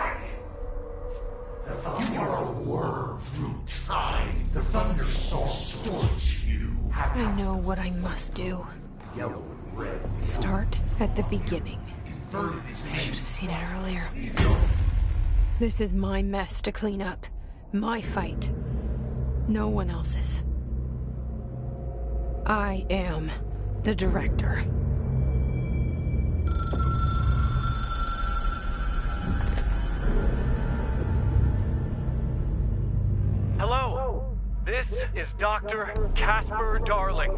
You are a worm through time. The Thunder Soul distorts you. I know what I must do. Start at the beginning. I should have seen it earlier. This is my mess to clean up. My fight. No one else's. I am the director. Hello, this is Doctor Casper Darling.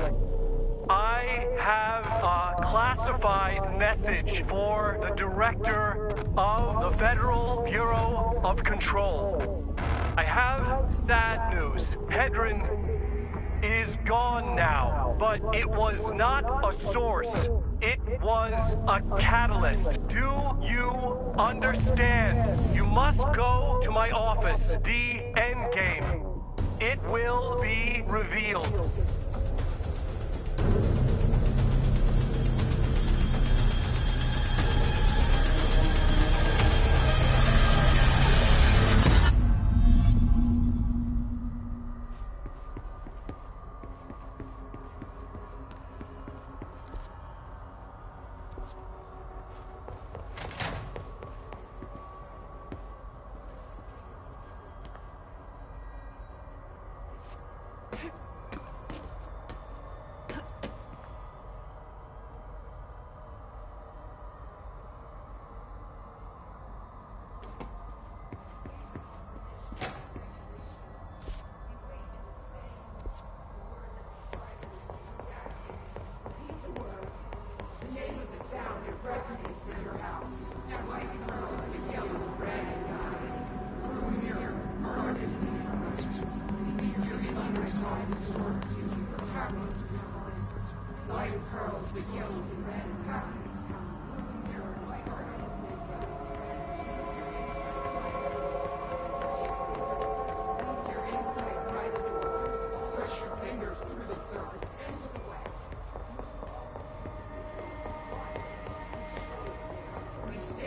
I have a classified message for the director of the Federal Bureau of Control. I have sad news. Hedron is gone now, but it was not a source. It was a catalyst. Do you understand? You must go to my office, the Endgame. It will be revealed. We stand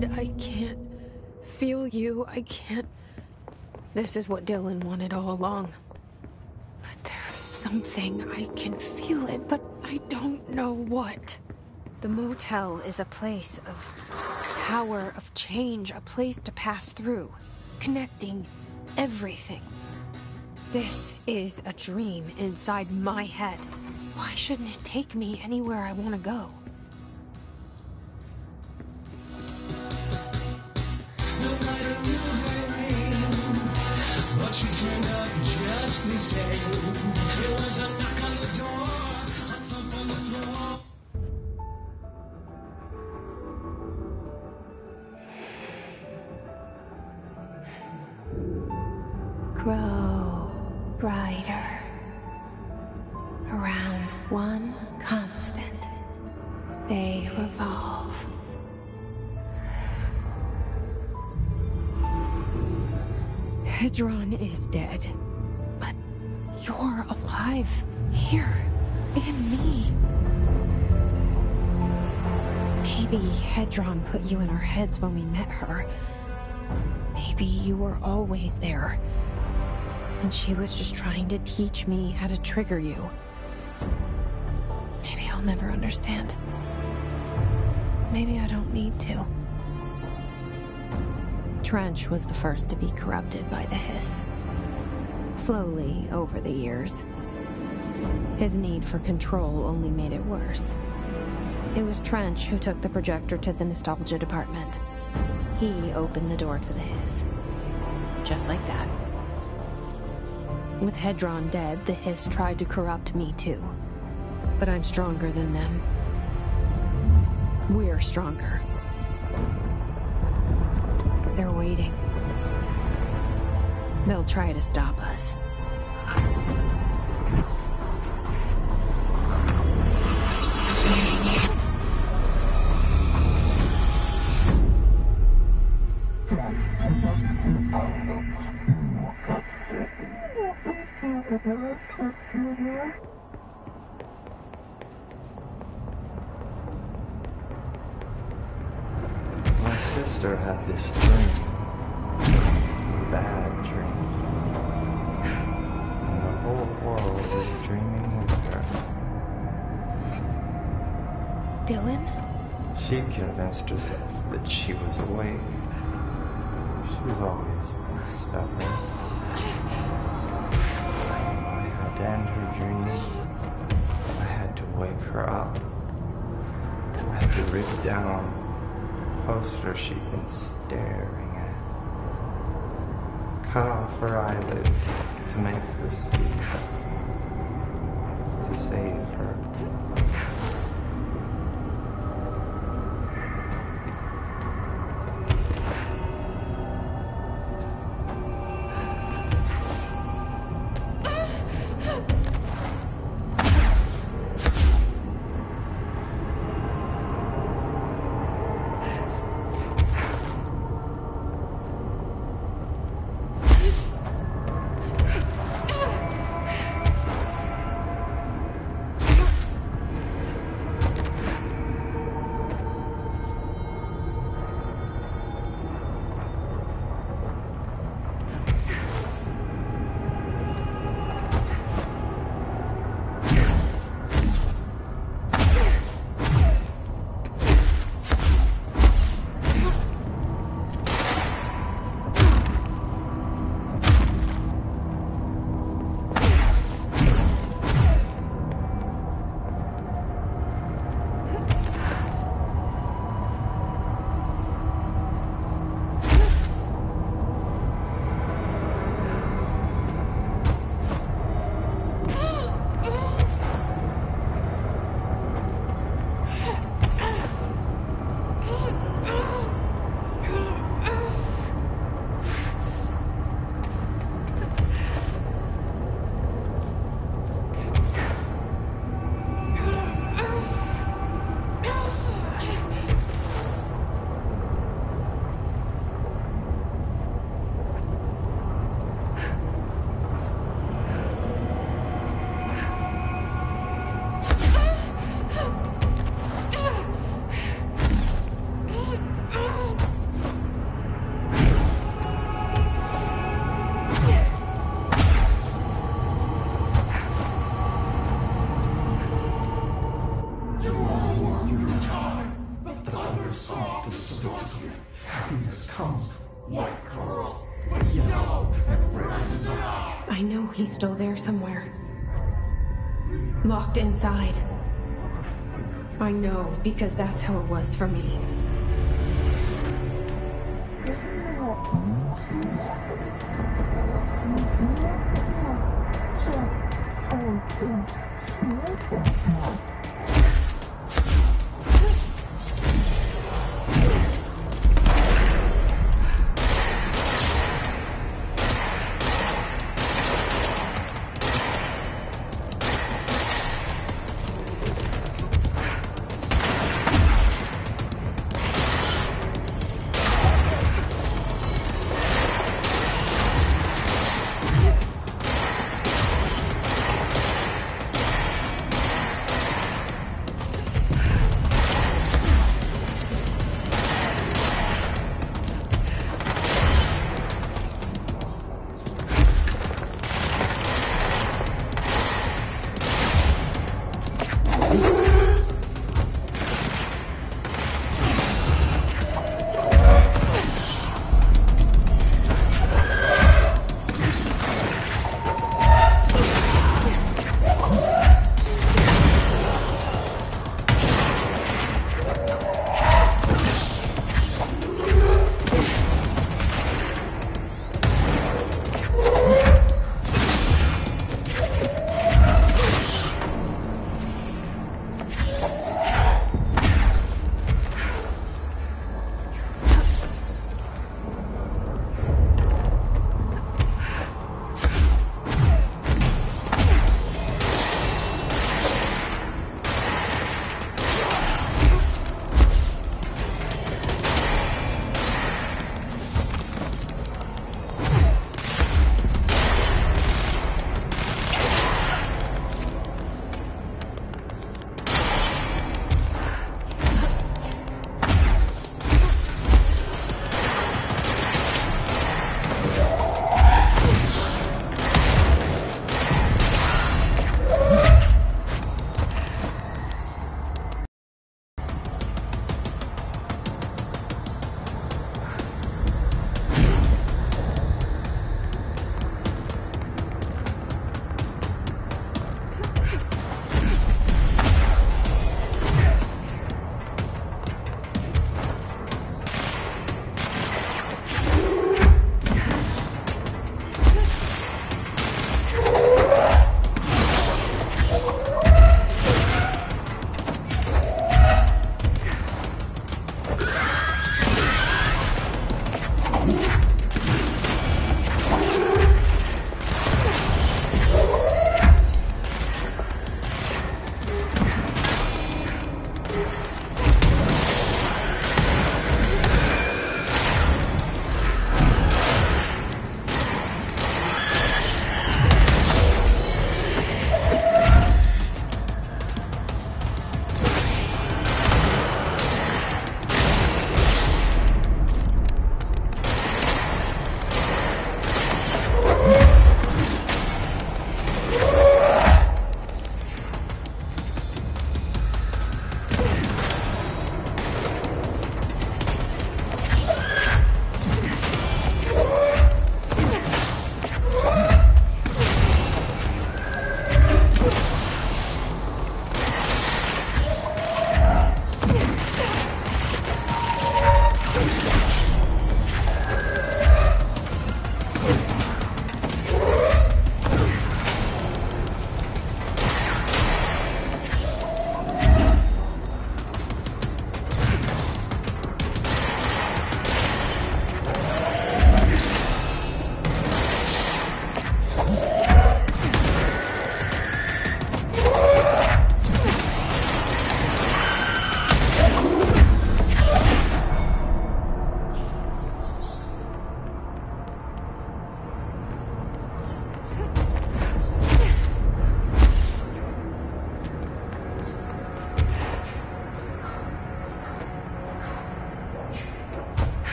dead. I can't feel you. I can't... This is what Dylan wanted all along. But there is something. I can feel it, but I don't know what. The motel is a place of power, of change, a place to pass through, connecting everything. This is a dream inside my head. Why shouldn't it take me anywhere I want to go? But she turned up just the same. There was a knock on the door, a thump on the floor. Grow brighter around one constant. They revolve. Hedron is dead, but you're alive here in me. Maybe Hedron put you in our heads when we met her. Maybe you were always there, and she was just trying to teach me how to trigger you. Maybe I'll never understand. Maybe I don't need to. Trench was the first to be corrupted by the hiss. Slowly, over the years. His need for control only made it worse. It was Trench who took the projector to the nostalgia department. He opened the door to the hiss. Just like that. With Hedron dead, the hiss tried to corrupt me too. But I'm stronger than them. We're stronger. They're waiting. They'll try to stop us. My sister had this dream. Bad dream. And the whole world is dreaming with her. Dylan? She convinced herself that she was awake. She's always been stubborn. I had to end her dream. I had to wake her up. I had to rip down the poster she'd been staring at. Cut off her eyelids to make her see her. To save her. Happiness comes white girl, with yellow and red in the eye. I know he's still there somewhere. Locked inside. I know, because that's how it was for me.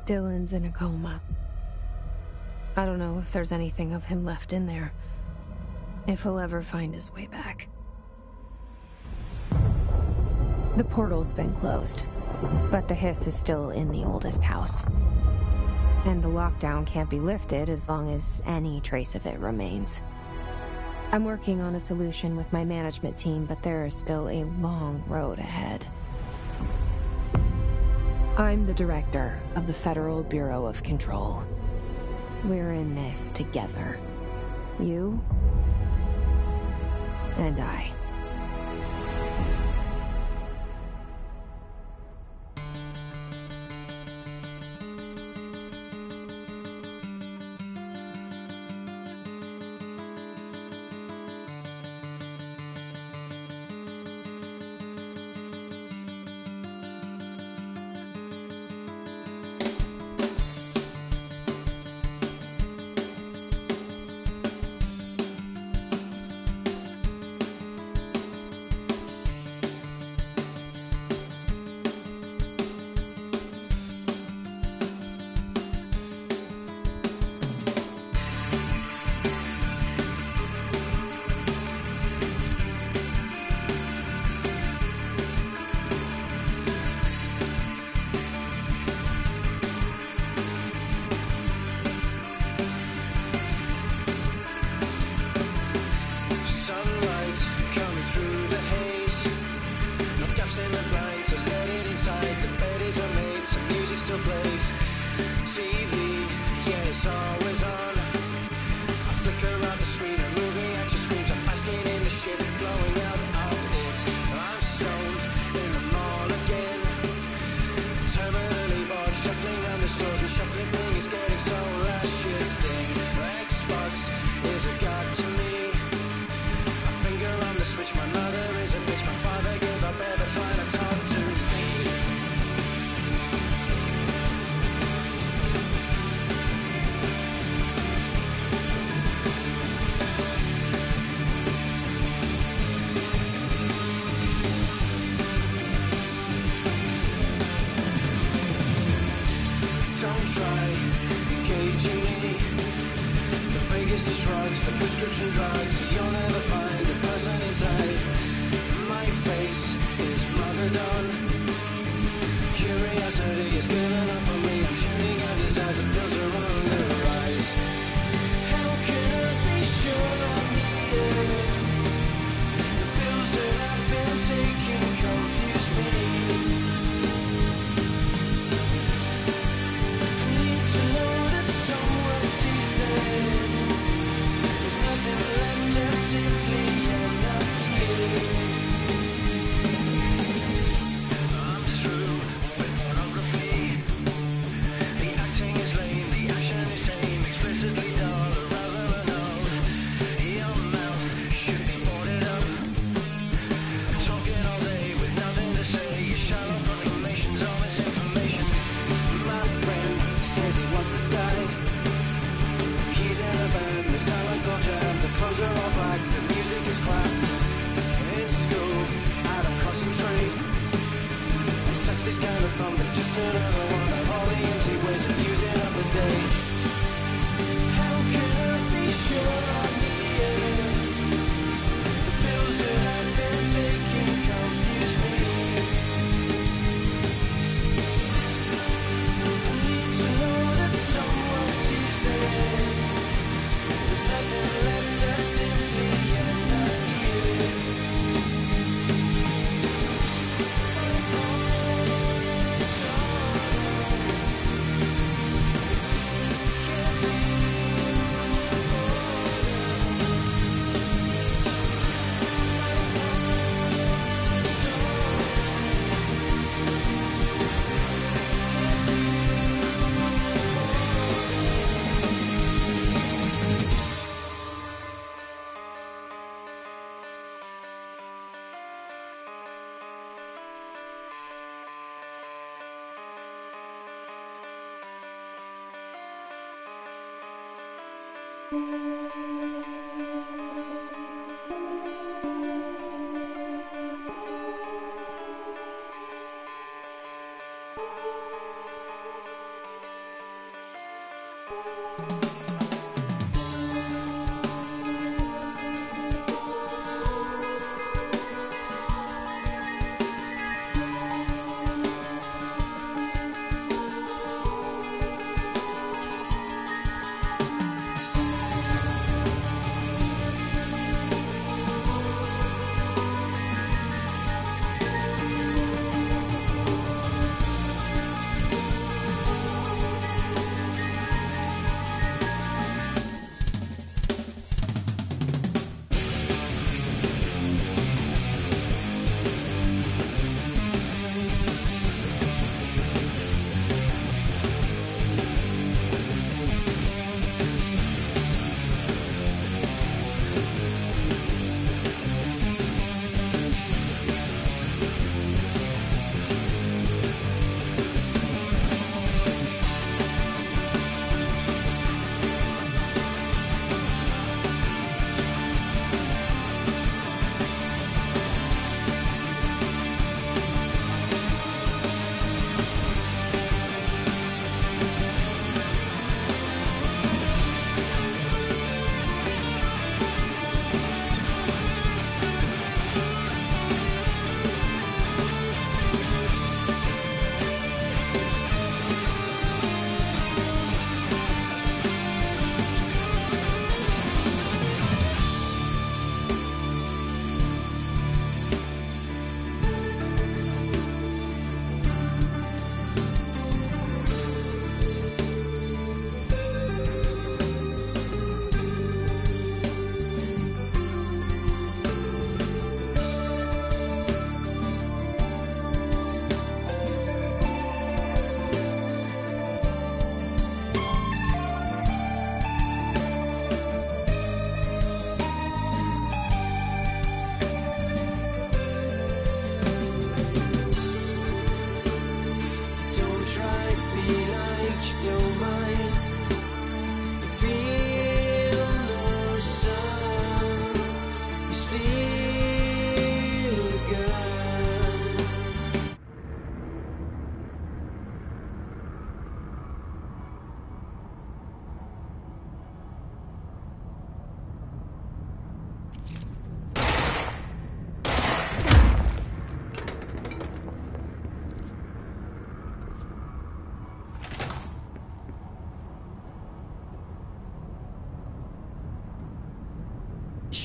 Dylan's in a coma. I don't know if there's anything of him left in there. If he'll ever find his way back. The portal's been closed, but the hiss is still in the oldest house. And the lockdown can't be lifted as long as any trace of it remains. I'm working on a solution with my management team, but there is still a long road ahead. I'm the director of the Federal Bureau of Control. We're in this together. You and I.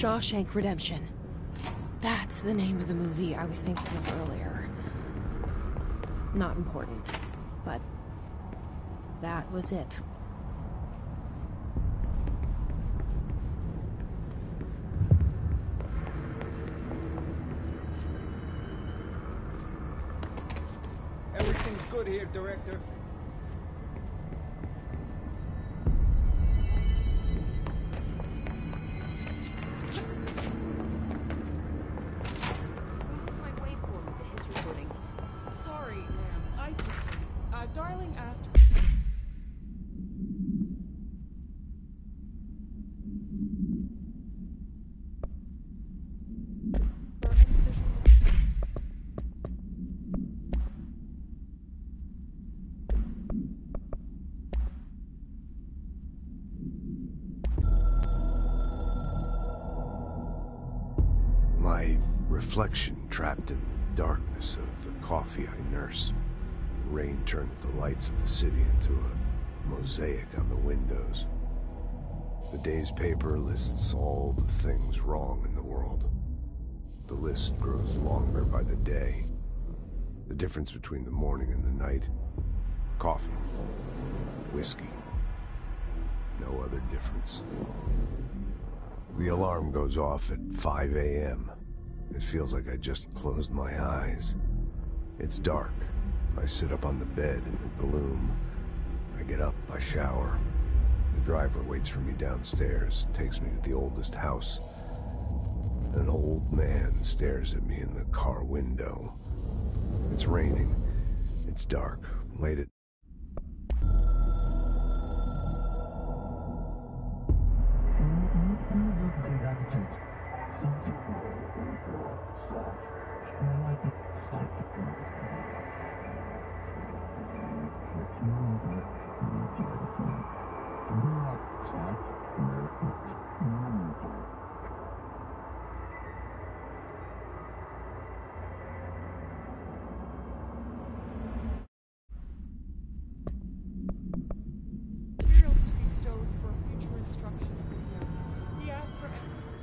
Shawshank Redemption. That's the name of the movie I was thinking of earlier. Not important, but that was it. Everything's good here, Director. Sorry, ma'am. I... Uh, Darling asked... My reflection trapped in the darkness of the coffee I nurse. The rain turns the lights of the city into a mosaic on the windows. The day's paper lists all the things wrong in the world. The list grows longer by the day. The difference between the morning and the night? Coffee. Whiskey. No other difference. The alarm goes off at five A M It feels like I just closed my eyes. It's dark. I sit up on the bed in the gloom. I get up, I shower. The driver waits for me downstairs, takes me to the oldest house. An old man stares at me in the car window. It's raining. It's dark. Late at Materials to be stowed for future instruction. He asked for...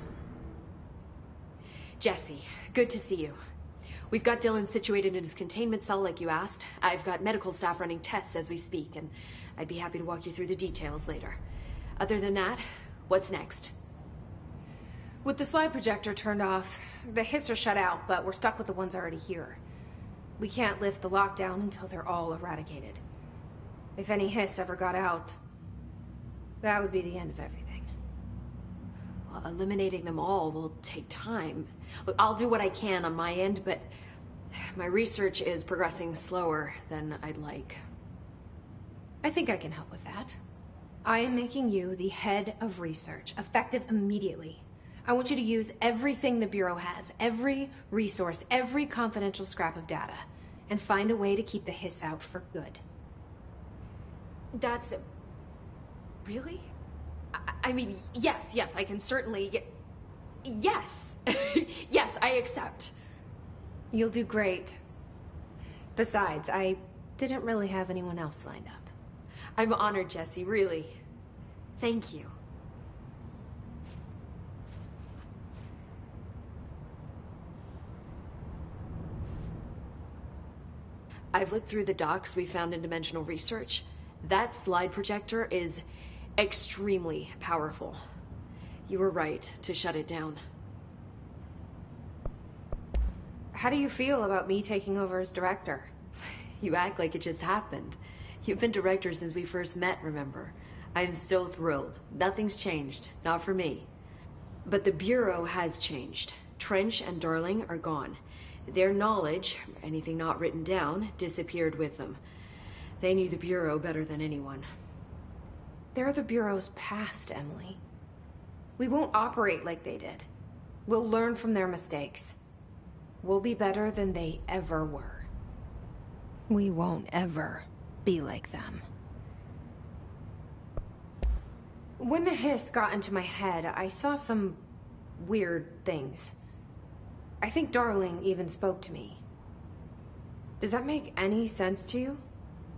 Jesse, good to see you. We've got Dylan situated in his containment cell like you asked. I've got medical staff running tests as we speak, and I'd be happy to walk you through the details later. Other than that, what's next? With the slide projector turned off, the hiss are shut out, but we're stuck with the ones already here. We can't lift the lockdown until they're all eradicated. If any hiss ever got out, that would be the end of everything. Well, eliminating them all will take time. Look, I'll do what I can on my end, but my research is progressing slower than I'd like. I think I can help with that. I am making you the head of research, effective immediately. I want you to use everything the Bureau has, every resource, every confidential scrap of data, and find a way to keep the hiss out for good. That's... really? I, I mean, yes, yes, I can certainly... Yes! Yes, I accept. You'll do great. Besides, I didn't really have anyone else lined up. I'm honored, Jesse, really. Thank you. I've looked through the docs we found in Dimensional Research. That slide projector is extremely powerful. You were right to shut it down. How do you feel about me taking over as director? You act like it just happened. You've been director since we first met, remember? I'm still thrilled. Nothing's changed. Not for me. But the Bureau has changed. Trench and Darling are gone. Their knowledge, anything not written down, disappeared with them. They knew the Bureau better than anyone. They're the Bureau's past, Emily. We won't operate like they did. We'll learn from their mistakes. We'll be better than they ever were. We won't ever be like them. When the hiss got into my head, I saw some weird things. I think Darling even spoke to me. Does that make any sense to you?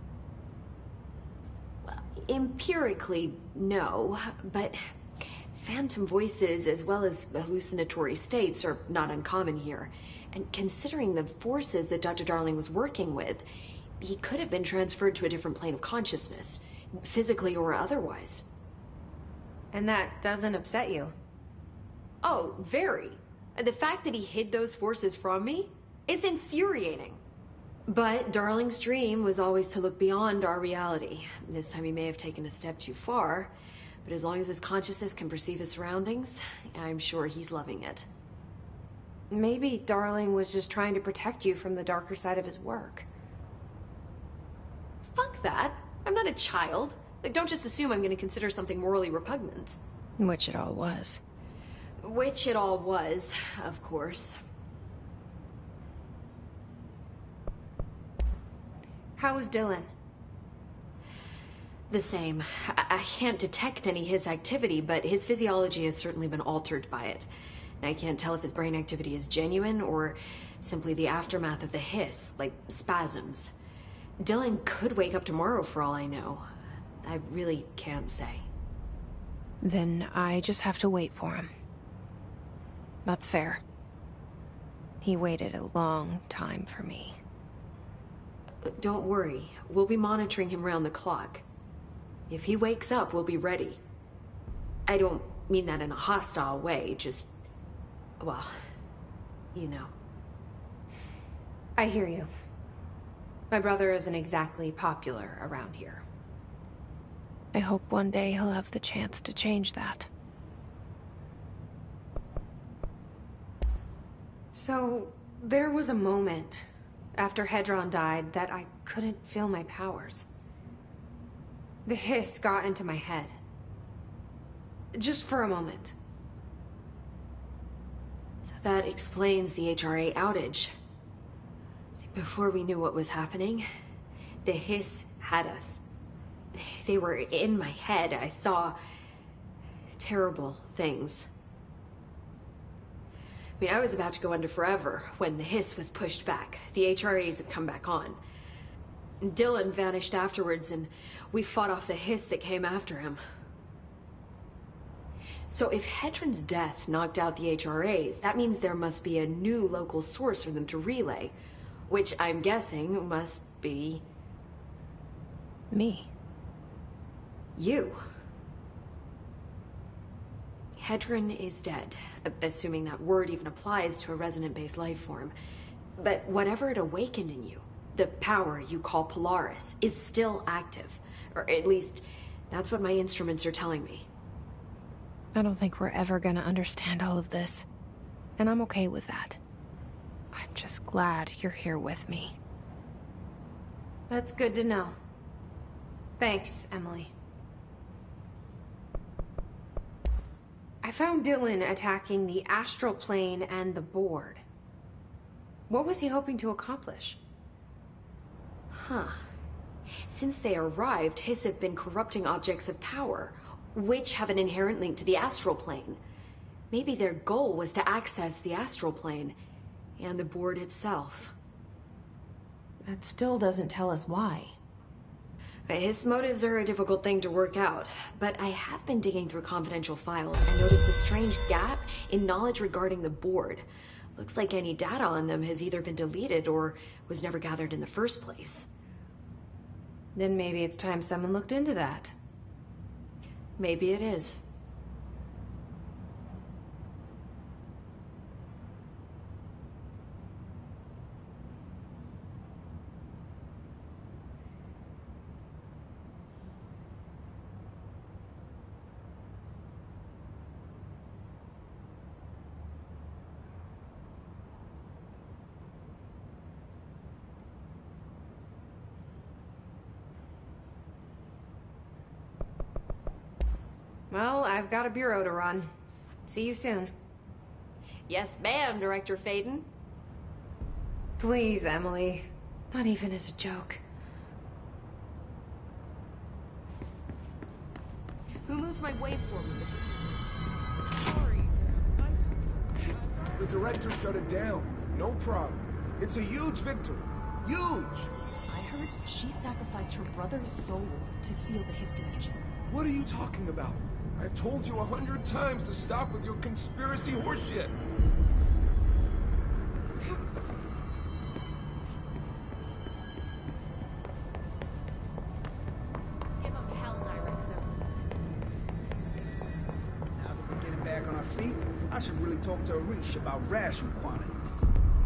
Empirically, no, but phantom voices as well as hallucinatory states are not uncommon here. And considering the forces that Doctor Darling was working with, he could have been transferred to a different plane of consciousness, physically or otherwise. And that doesn't upset you? Oh, very. And the fact that he hid those forces from me, it's infuriating. But Darling's dream was always to look beyond our reality. This time he may have taken a step too far, but as long as his consciousness can perceive his surroundings, I'm sure he's loving it. Maybe Darling was just trying to protect you from the darker side of his work. Fuck that. I'm not a child. Like, don't just assume I'm gonna consider something morally repugnant. Which it all was. Which it all was, of course. How is Dylan? The same. I, I can't detect any his activity, but his physiology has certainly been altered by it. And I can't tell if his brain activity is genuine or simply the aftermath of the hiss, like spasms. Dylan could wake up tomorrow for all I know. I really can't say. Then I just have to wait for him. That's fair. He waited a long time for me. Don't worry. We'll be monitoring him round the clock. If he wakes up, we'll be ready. I don't mean that in a hostile way, just... well, you know. I hear you. My brother isn't exactly popular around here. I hope one day he'll have the chance to change that. So, there was a moment after Hedron died that I couldn't feel my powers. The hiss got into my head. Just for a moment. So that explains the H R A outage. Before we knew what was happening, the hiss had us. They were in my head. I saw terrible things. I mean, I was about to go under forever when the hiss was pushed back. The H R As had come back on. Dylan vanished afterwards, and we fought off the hiss that came after him. So if Hedron's death knocked out the H R As, that means there must be a new local source for them to relay, which I'm guessing must be... me. You. Hedron is dead, assuming that word even applies to a resonant-based life form. But whatever it awakened in you, the power you call Polaris, is still active. Or at least, that's what my instruments are telling me. I don't think we're ever gonna understand all of this. And I'm okay with that. I'm just glad you're here with me. That's good to know. Thanks, Emily. I found Dylan attacking the astral plane and the board. What was he hoping to accomplish? Huh. Since they arrived, Hiss have been corrupting objects of power, which have an inherent link to the astral plane. Maybe their goal was to access the astral plane and the board itself. That still doesn't tell us why. His motives are a difficult thing to work out, but I have been digging through confidential files and noticed a strange gap in knowledge regarding the board. Looks like any data on them has either been deleted or was never gathered in the first place. Then maybe it's time someone looked into that. Maybe it is. Well, I've got a bureau to run. See you soon. Yes, ma'am, Director Faden. Please, Emily. Not even as a joke. Who moved my waveform? Sorry. The director shut it down. No problem. It's a huge victory. Huge! I heard she sacrificed her brother's soul to seal the Hiss dimension. What are you talking about? I've told you a hundred times to stop with your conspiracy horseshit. Give him hell, Director. Now that we're getting back on our feet, I should really talk to Arish about ration quantities.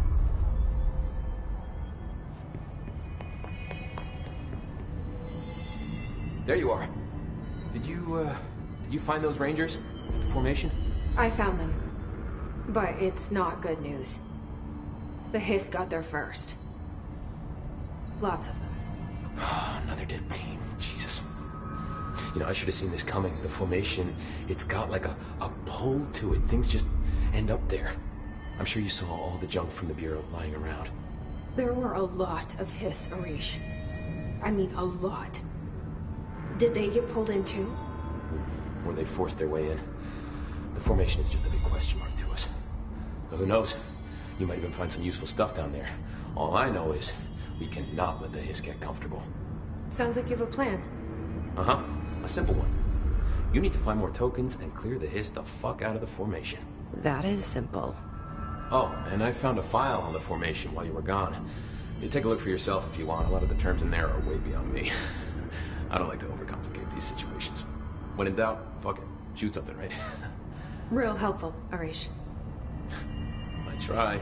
There you are. Did you, uh, did you find those Rangers? The formation? I found them. But it's not good news. The Hiss got there first. Lots of them. Another dead team. Jesus. You know, I should have seen this coming. The formation, it's got like a, a pull to it. Things just end up there. I'm sure you saw all the junk from the Bureau lying around. There were a lot of Hiss, Arish. I mean, a lot. Did they get pulled in too? Or they forced their way in. The formation is just a big question mark to us. But who knows? You might even find some useful stuff down there. All I know is we cannot let the Hiss get comfortable. Sounds like you have a plan. Uh-huh. A simple one. You need to find more tokens and clear the Hiss the fuck out of the formation. That is simple. Oh, and I found a file on the formation while you were gone. You take a look for yourself if you want. A lot of the terms in there are way beyond me. I don't like to overcomplicate these situations. When in doubt, fuck it. Shoot something, right? Real helpful, Arish. I try.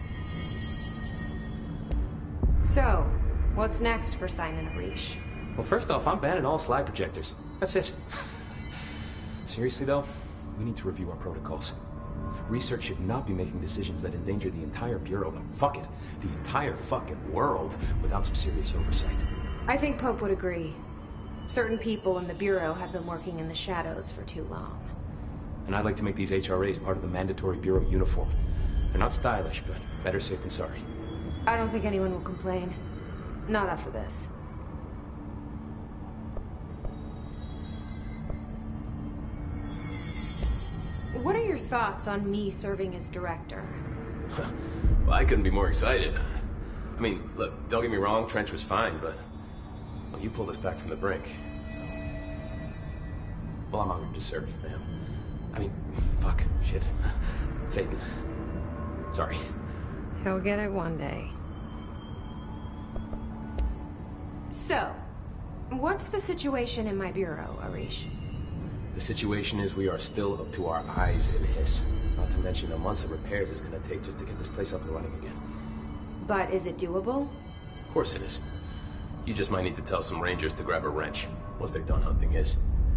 So, what's next for Simon Arish? Well, first off, I'm banning all slide projectors. That's it. Seriously, though, we need to review our protocols. Research should not be making decisions that endanger the entire Bureau, but fuck it, the entire fucking world, without some serious oversight. I think Pope would agree. Certain people in the Bureau have been working in the shadows for too long. And I'd like to make these H R As part of the mandatory Bureau uniform. They're not stylish, but better safe than sorry. I don't think anyone will complain. Not after this. What are your thoughts on me serving as director? Well, I couldn't be more excited. I mean, look, don't get me wrong, Trench was fine, but... Well, you pulled us back from the brink, so... Well, I'm honored to serve, ma'am. I mean, fuck, shit. Phaeton. Sorry. He'll get it one day. So, what's the situation in my bureau, Arish? The situation is we are still up to our eyes in Hiss. Not to mention the months of repairs it's gonna take just to get this place up and running again. But is it doable? Of course it is. You just might need to tell some Rangers to grab a wrench, once they're done hunting Hiss.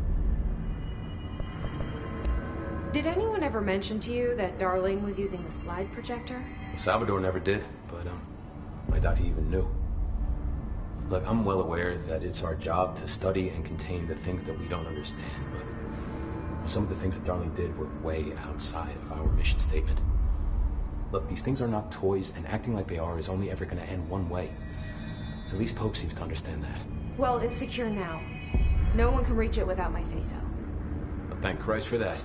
Did anyone ever mention to you that Darling was using the slide projector? Salvador never did, but um, I doubt he even knew. Look, I'm well aware that it's our job to study and contain the things that we don't understand, but some of the things that Darling did were way outside of our mission statement. Look, these things are not toys, and acting like they are is only ever gonna end one way. At least Pope seems to understand that. Well, it's secure now. No one can reach it without my say-so. But thank Christ for that.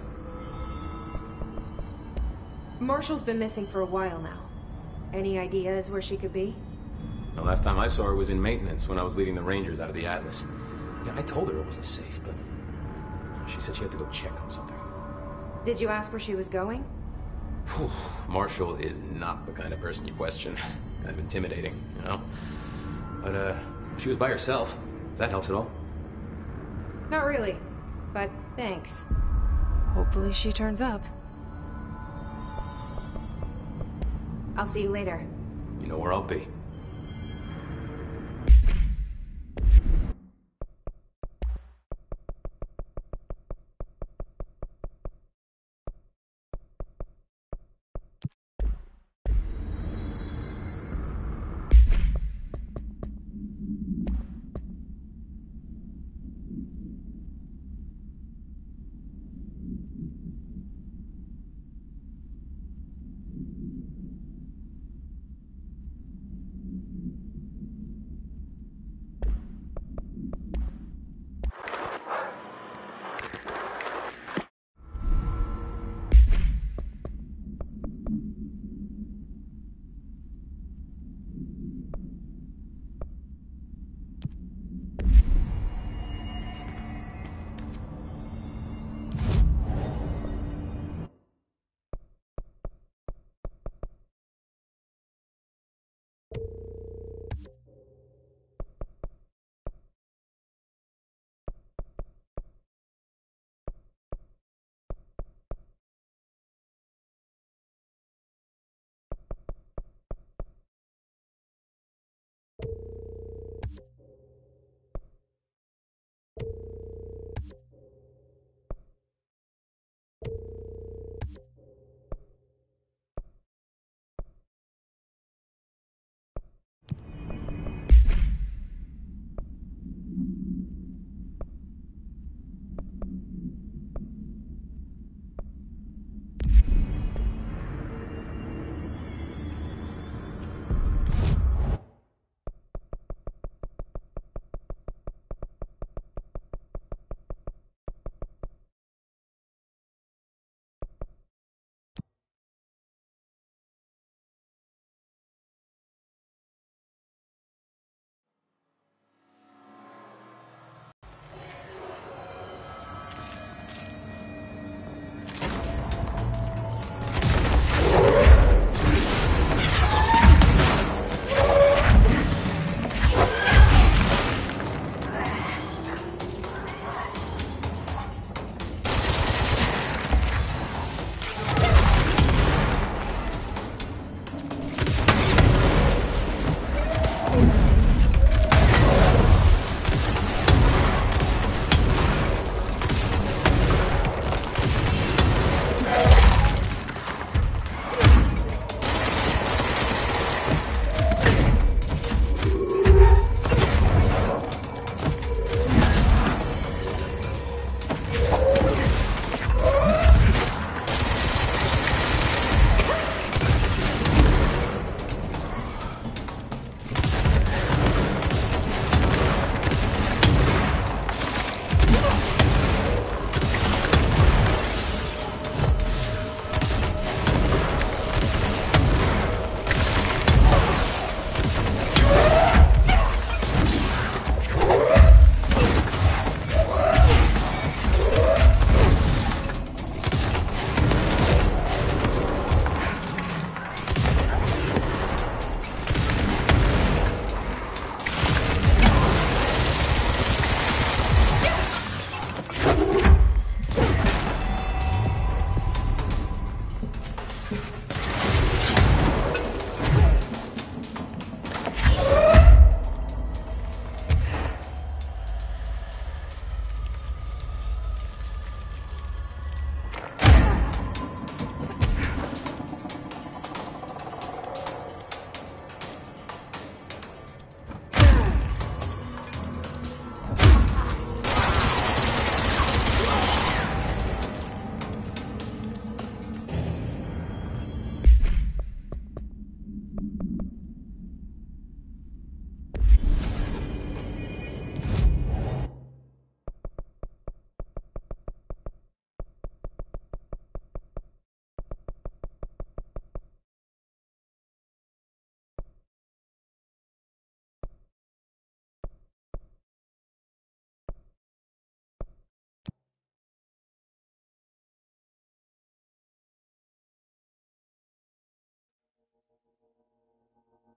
Marshall's been missing for a while now. Any ideas where she could be? The last time I saw her was in maintenance when I was leading the Rangers out of the Atlas. Yeah, I told her it wasn't safe, but she said she had to go check on something. Did you ask where she was going? Whew. Marshall is not the kind of person you question. Kind of intimidating, you know? But, uh, she was by herself. If that helps at all. Not really, but thanks. Hopefully she turns up. I'll see you later. You know where I'll be.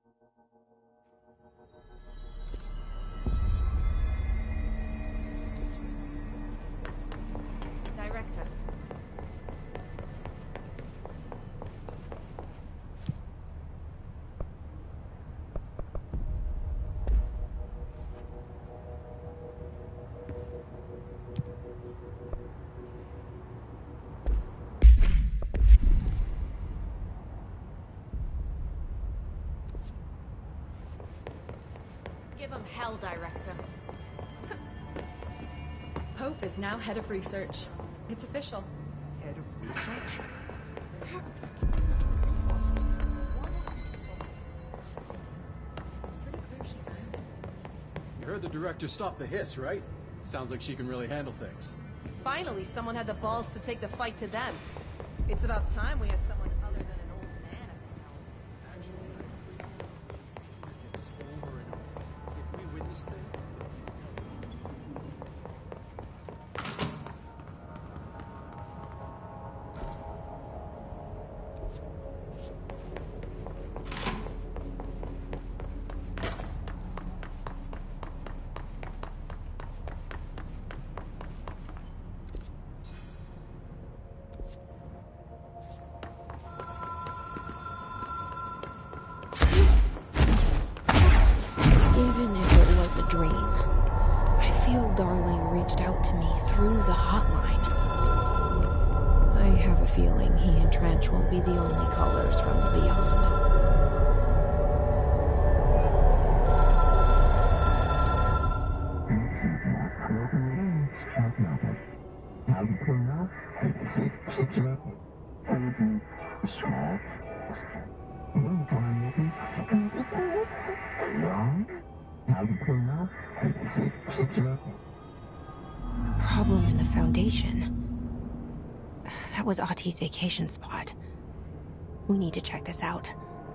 Director. Give him hell, Director. Pope is now head of research. It's official. Head of research? You heard the director stop the hiss, right? Sounds like she can really handle things. Finally, someone had the balls to take the fight to them. It's about time we had someone other than an old man. It's over and over. If we win this thing... Even if it was a dream, I feel Darling reached out to me through the hotline. I have a feeling he and Trench won't be the only callers from the beyond. Problem in the Foundation. That was Ahti's vacation spot. We need to check this out.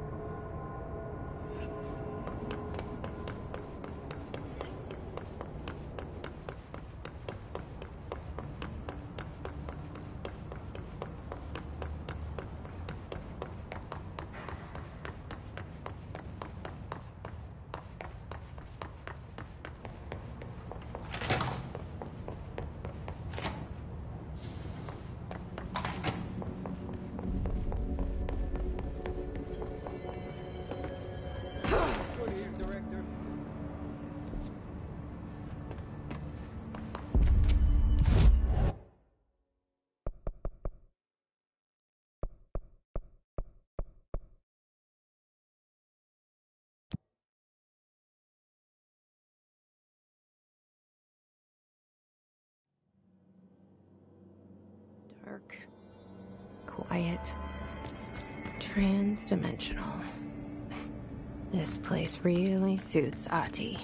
Dark, quiet, trans-dimensional. This place really suits Ahti.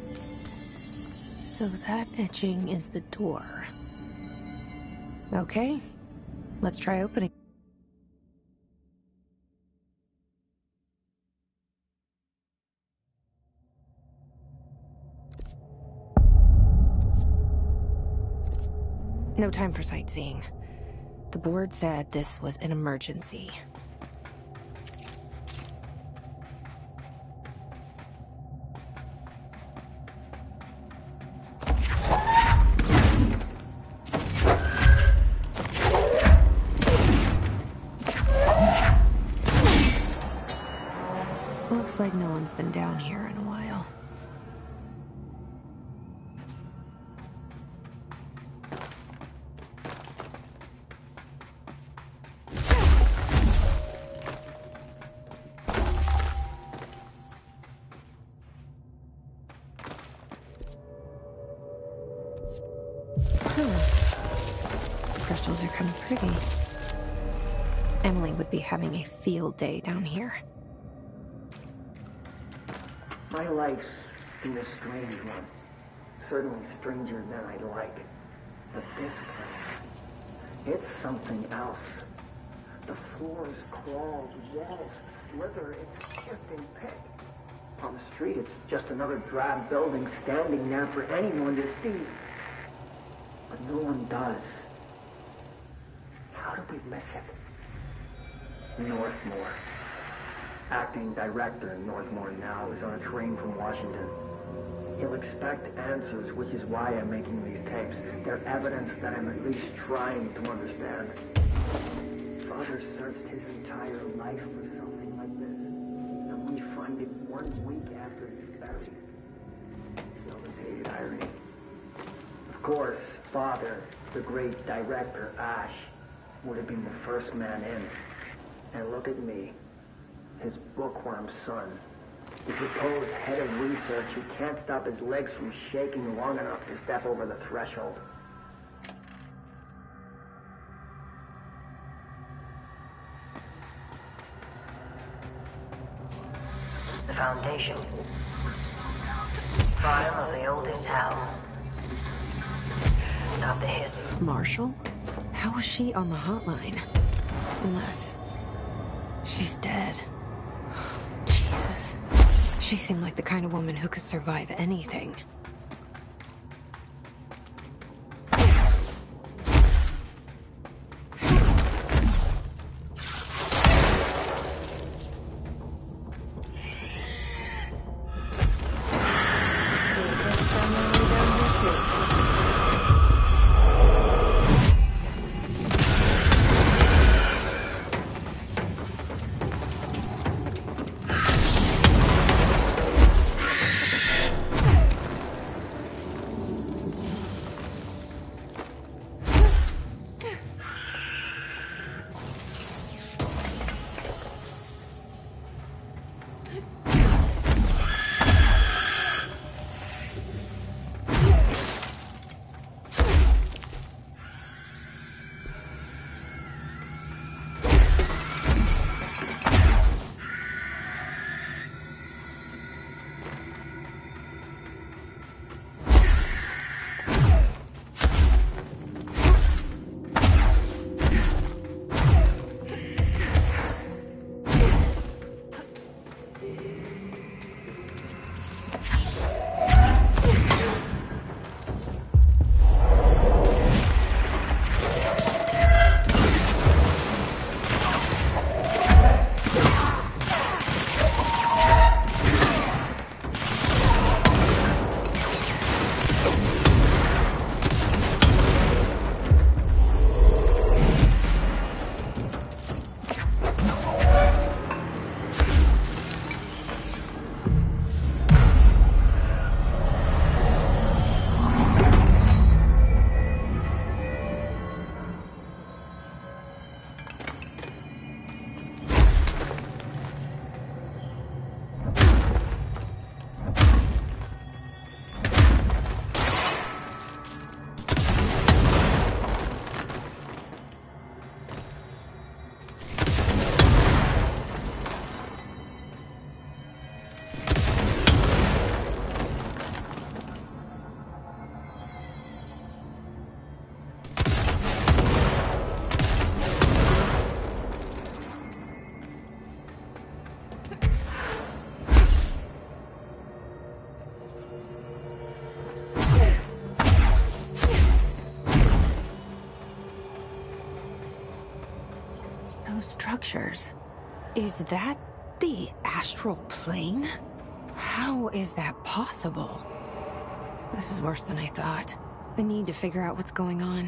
So that etching is the door. Okay, let's try opening. No time for sightseeing. The board said this was an emergency. Looks like no one's been down here in a while. Crystals are kind of pretty. Emily would be having a field day down here. My life's been a strange one. Certainly stranger than I'd like. But this place, it's something else. The floors crawl, the walls slither. It's a shifting pit. On the street, it's just another drab building standing there for anyone to see. But no one does. How do we miss it? Northmore. acting director in Northmore now, is on a train from Washington. He'll expect answers, which is why I'm making these tapes. They're evidence that I'm at least trying to understand. Father searched his entire life for something like this, and we find it one week after he's buried. Sheldon's hated irony. Of course, Father, the great director, Ash, would have been the first man in. And look at me, his bookworm son, the supposed head of research who can't stop his legs from shaking long enough to step over the threshold. The Foundation. Bottom of the old town. Stop the hiss. Marshall? How was she on the hotline? Unless she's dead. Jesus. She seemed like the kind of woman who could survive anything. Structures. Is that the astral plane? How is that possible? This is worse than I thought. I need to figure out what's going on.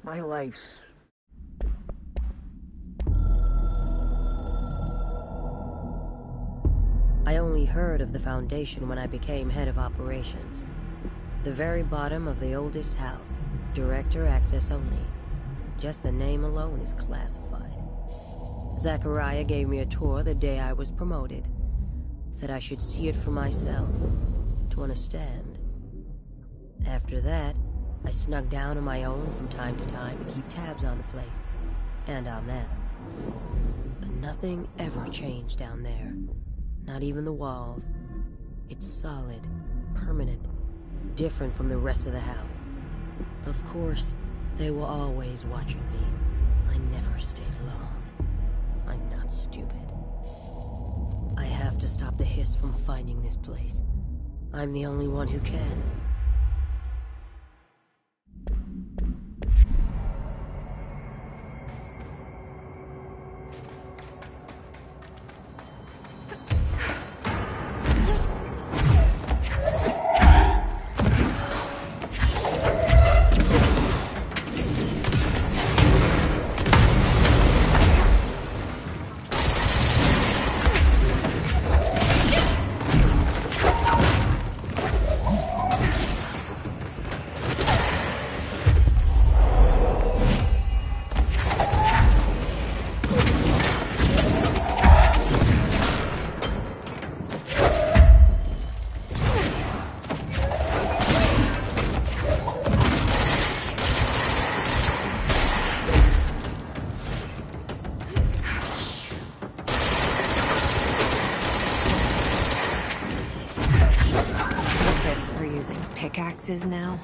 My life's... I only heard of the Foundation when I became head of operations. The very bottom of the oldest house. Director access only. Just the name alone is classified. Zachariah gave me a tour the day I was promoted. Said I should see it for myself, to understand. After that, I snuck down on my own from time to time to keep tabs on the place. And on them. But nothing ever changed down there. Not even the walls. It's solid, permanent, different from the rest of the house. Of course, they were always watching me. I never stayed long. I'm not stupid. I have to stop the Hiss from finding this place. I'm the only one who can. Pickaxes now?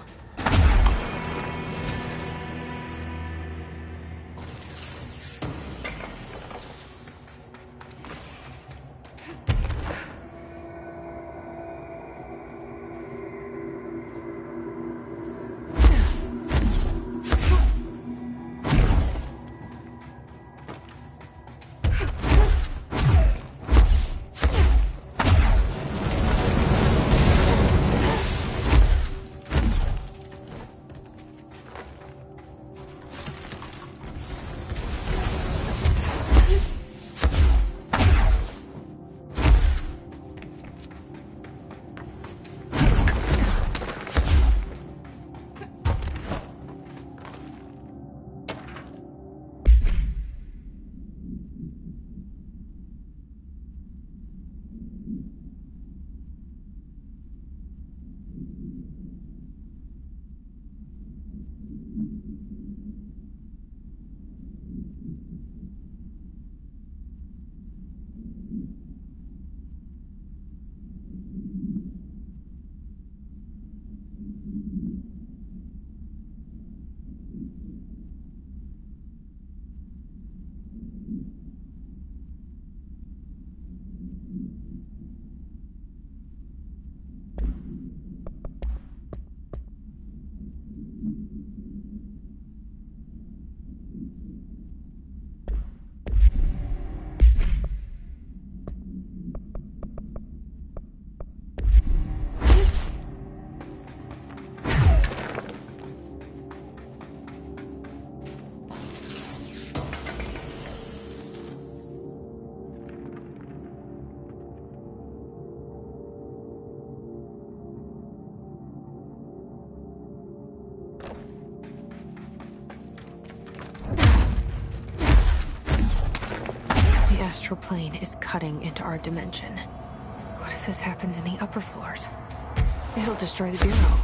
The astral plane is cutting into our dimension. What if this happens in the upper floors? It'll destroy the Bureau.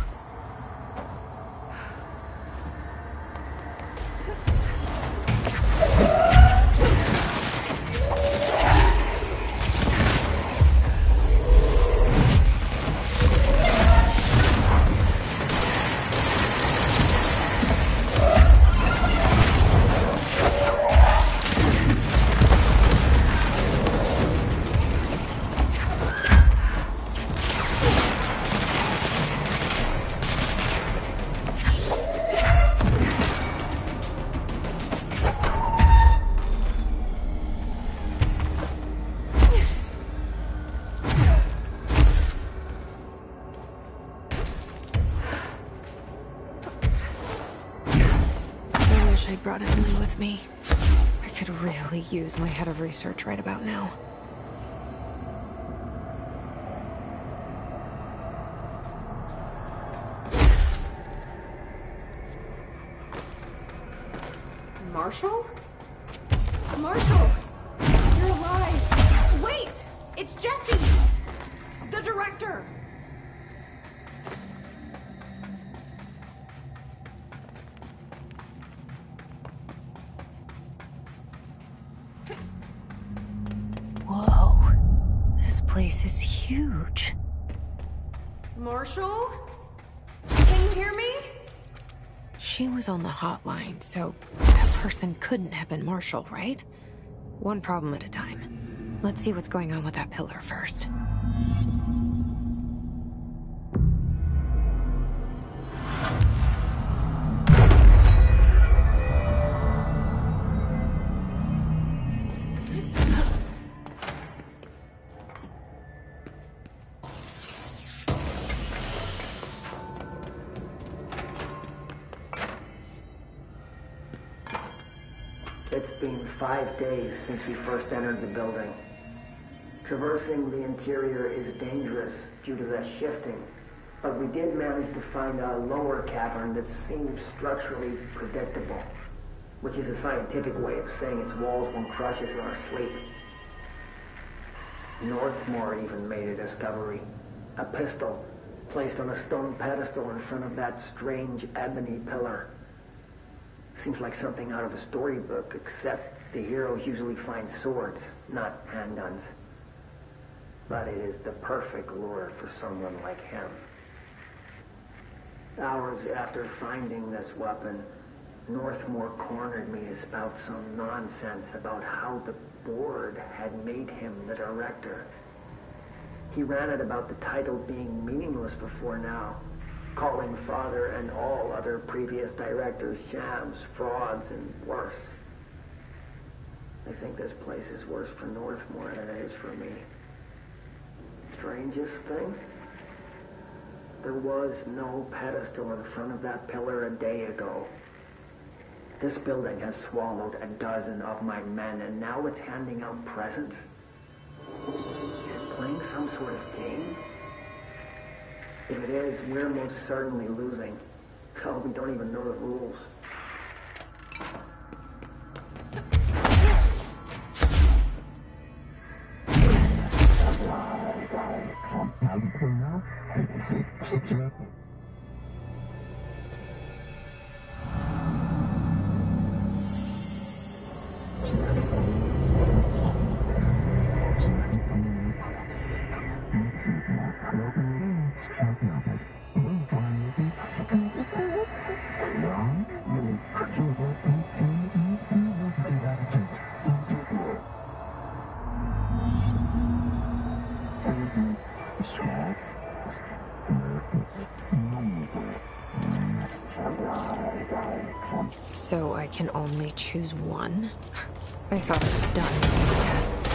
brought Emily with me. I could really use my head of research right about now. Marshall? Marshall! You're alive! Wait! It's Jesse! The director! Whoa. This place is huge. Marshall? Can you hear me? She was on the hotline, so that person couldn't have been Marshall, right? One problem at a time. Let's see what's going on with that pillar first. It's been five days since we first entered the building. Traversing the interior is dangerous due to the shifting, but we did manage to find a lower cavern that seems structurally predictable, which is a scientific way of saying its walls won't crush us in our sleep. Northmore even made a discovery. A pistol placed on a stone pedestal in front of that strange ebony pillar. Seems like something out of a storybook, except the heroes usually find swords, not handguns. But it is the perfect lure for someone like him. Hours after finding this weapon, Northmore cornered me to spout some nonsense about how the board had made him the director. He ranted about the title being meaningless before now, calling Father and all other previous directors shams, frauds, and worse. I think this place is worse for Northmore than it is for me. Strangest thing? There was no pedestal in front of that pillar a day ago. This building has swallowed a dozen of my men, and now it's handing out presents? Is it playing some sort of game? If it is, we're most certainly losing. Oh, we don't even know the rules. So I can only choose one? I thought I was done with these tests.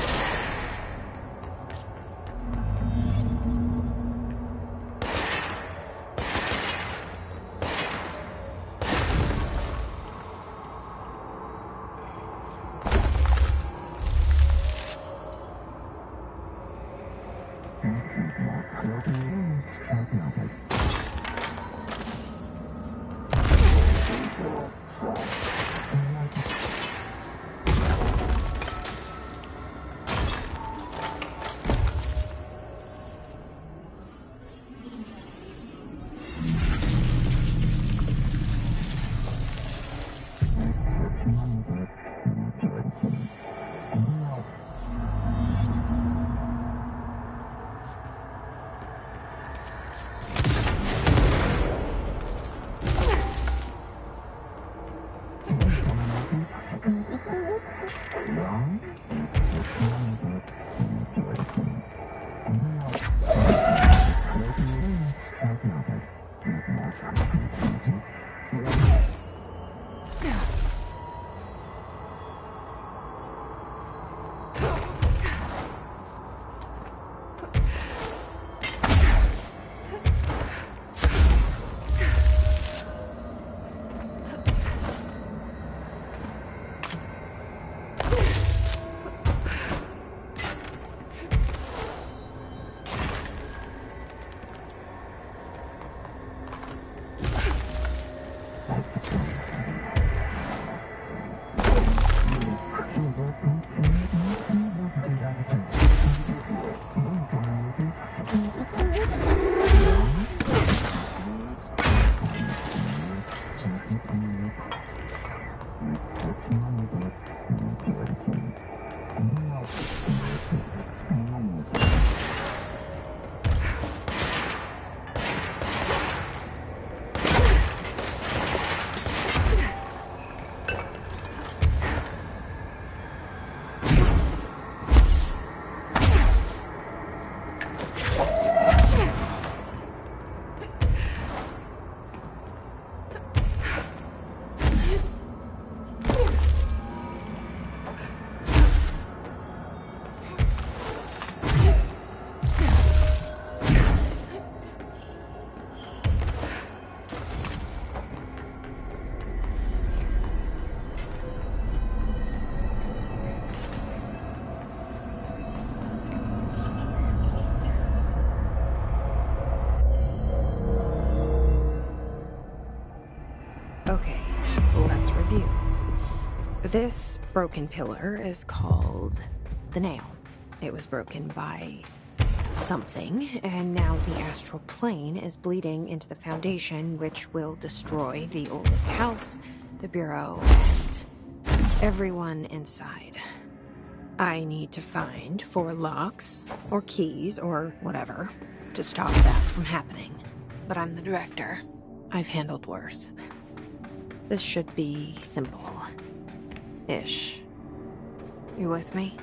This broken pillar is called the Nail. It was broken by something, and now the astral plane is bleeding into the Foundation, which will destroy the oldest house, the Bureau, and everyone inside. I need to find four locks, or keys, or whatever, to stop that from happening. But I'm the director. I've handled worse. This should be simple. Ish. You with me?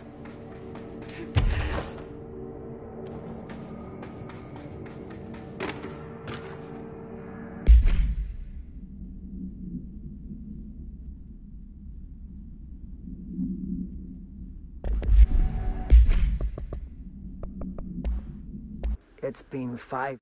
It's been five.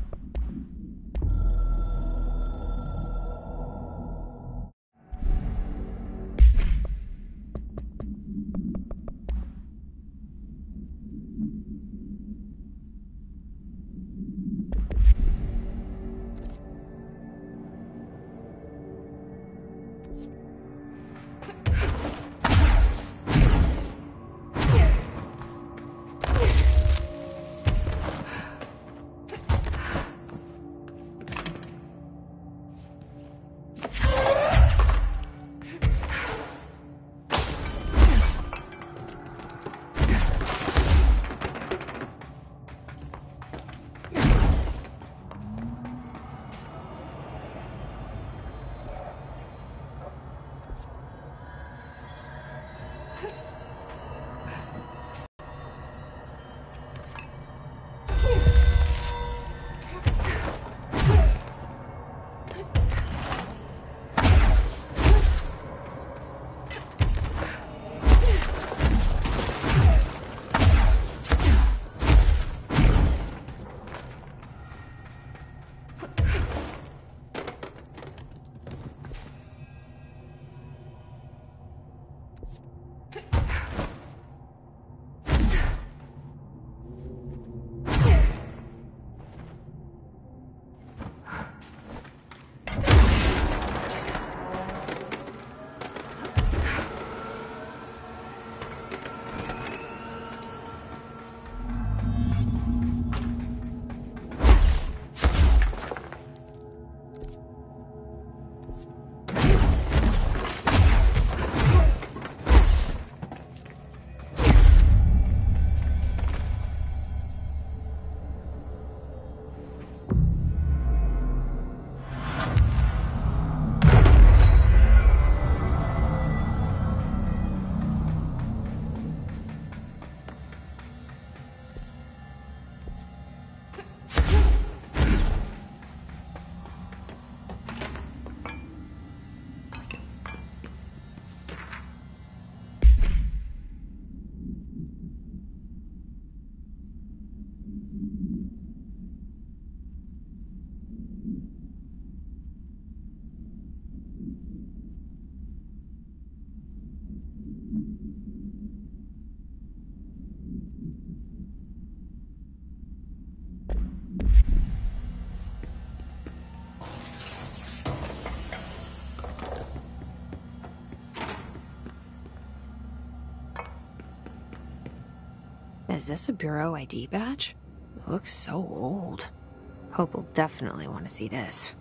Is this a Bureau I D badge? It looks so old. Hope will definitely want to see this.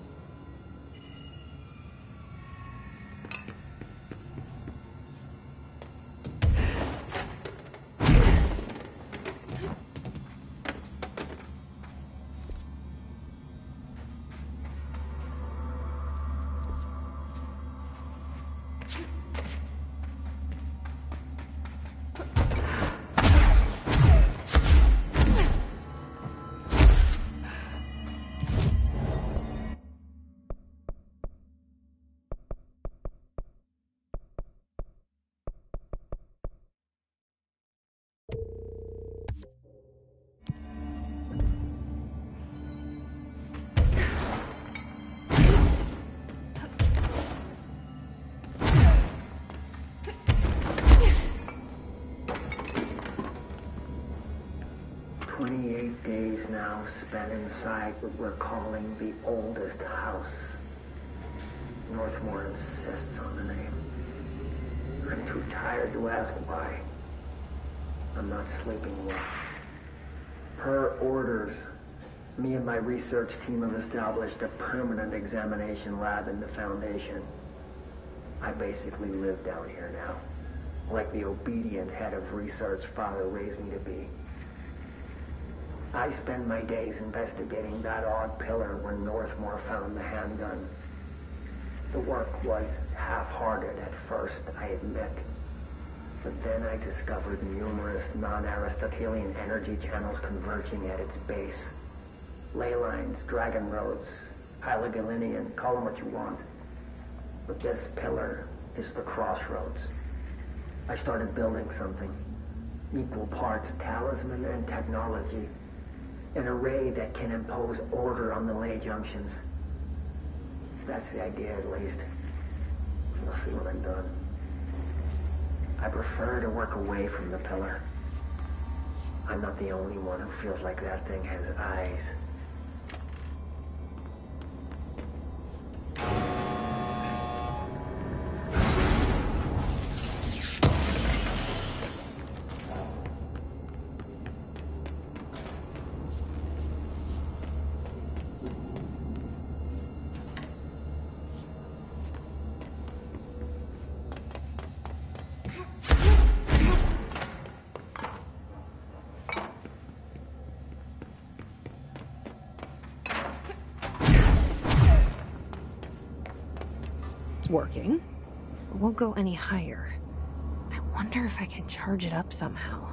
twenty-eight days now spent inside what we're calling the oldest house. Northmore insists on the name. I'm too tired to ask why. I'm not sleeping well. Per orders, me and my research team have established a permanent examination lab in the Foundation. I basically live down here now, like the obedient head of research Father raised me to be. I spend my days investigating that odd pillar where Northmore found the handgun. The work was half-hearted at first, I admit. But then I discovered numerous non-Aristotelian energy channels converging at its base. Ley lines, dragon roads, Hylogalinian, call them what you want. But this pillar is the crossroads. I started building something. Equal parts talisman and technology. An array that can impose order on the ley junctions. That's the idea, at least. We'll see when I'm done. I prefer to work away from the pillar. I'm not the only one who feels like that thing has eyes. Working. It won't go any higher. I wonder if I can charge it up somehow.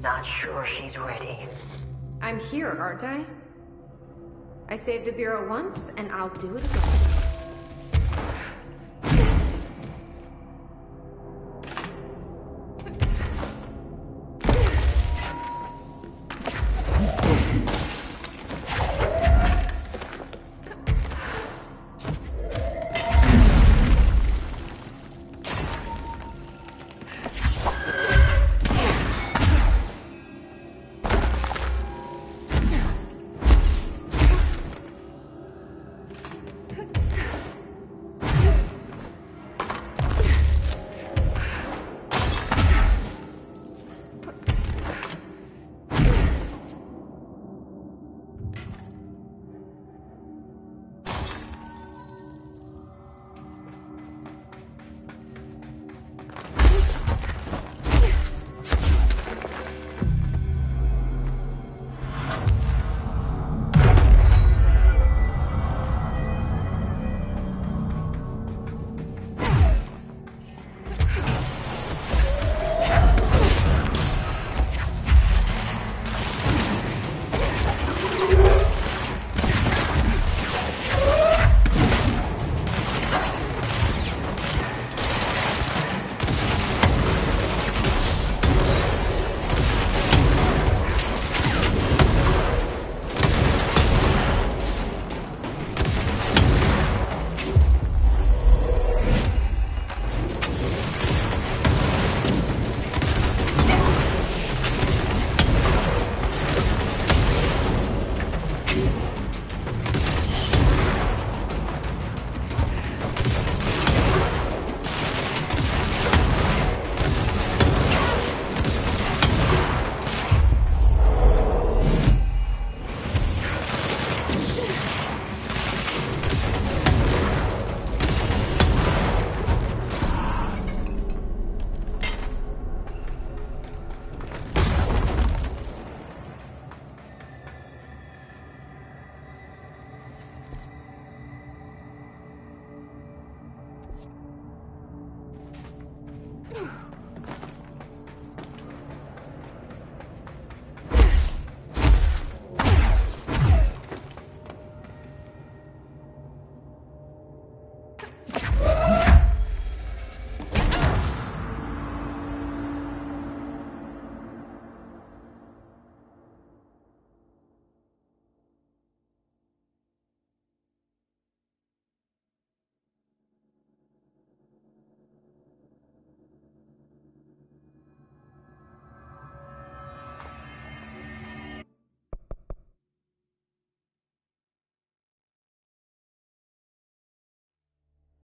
Not sure she's ready. I'm here, aren't I? I saved the Bureau once, and I'll do it again.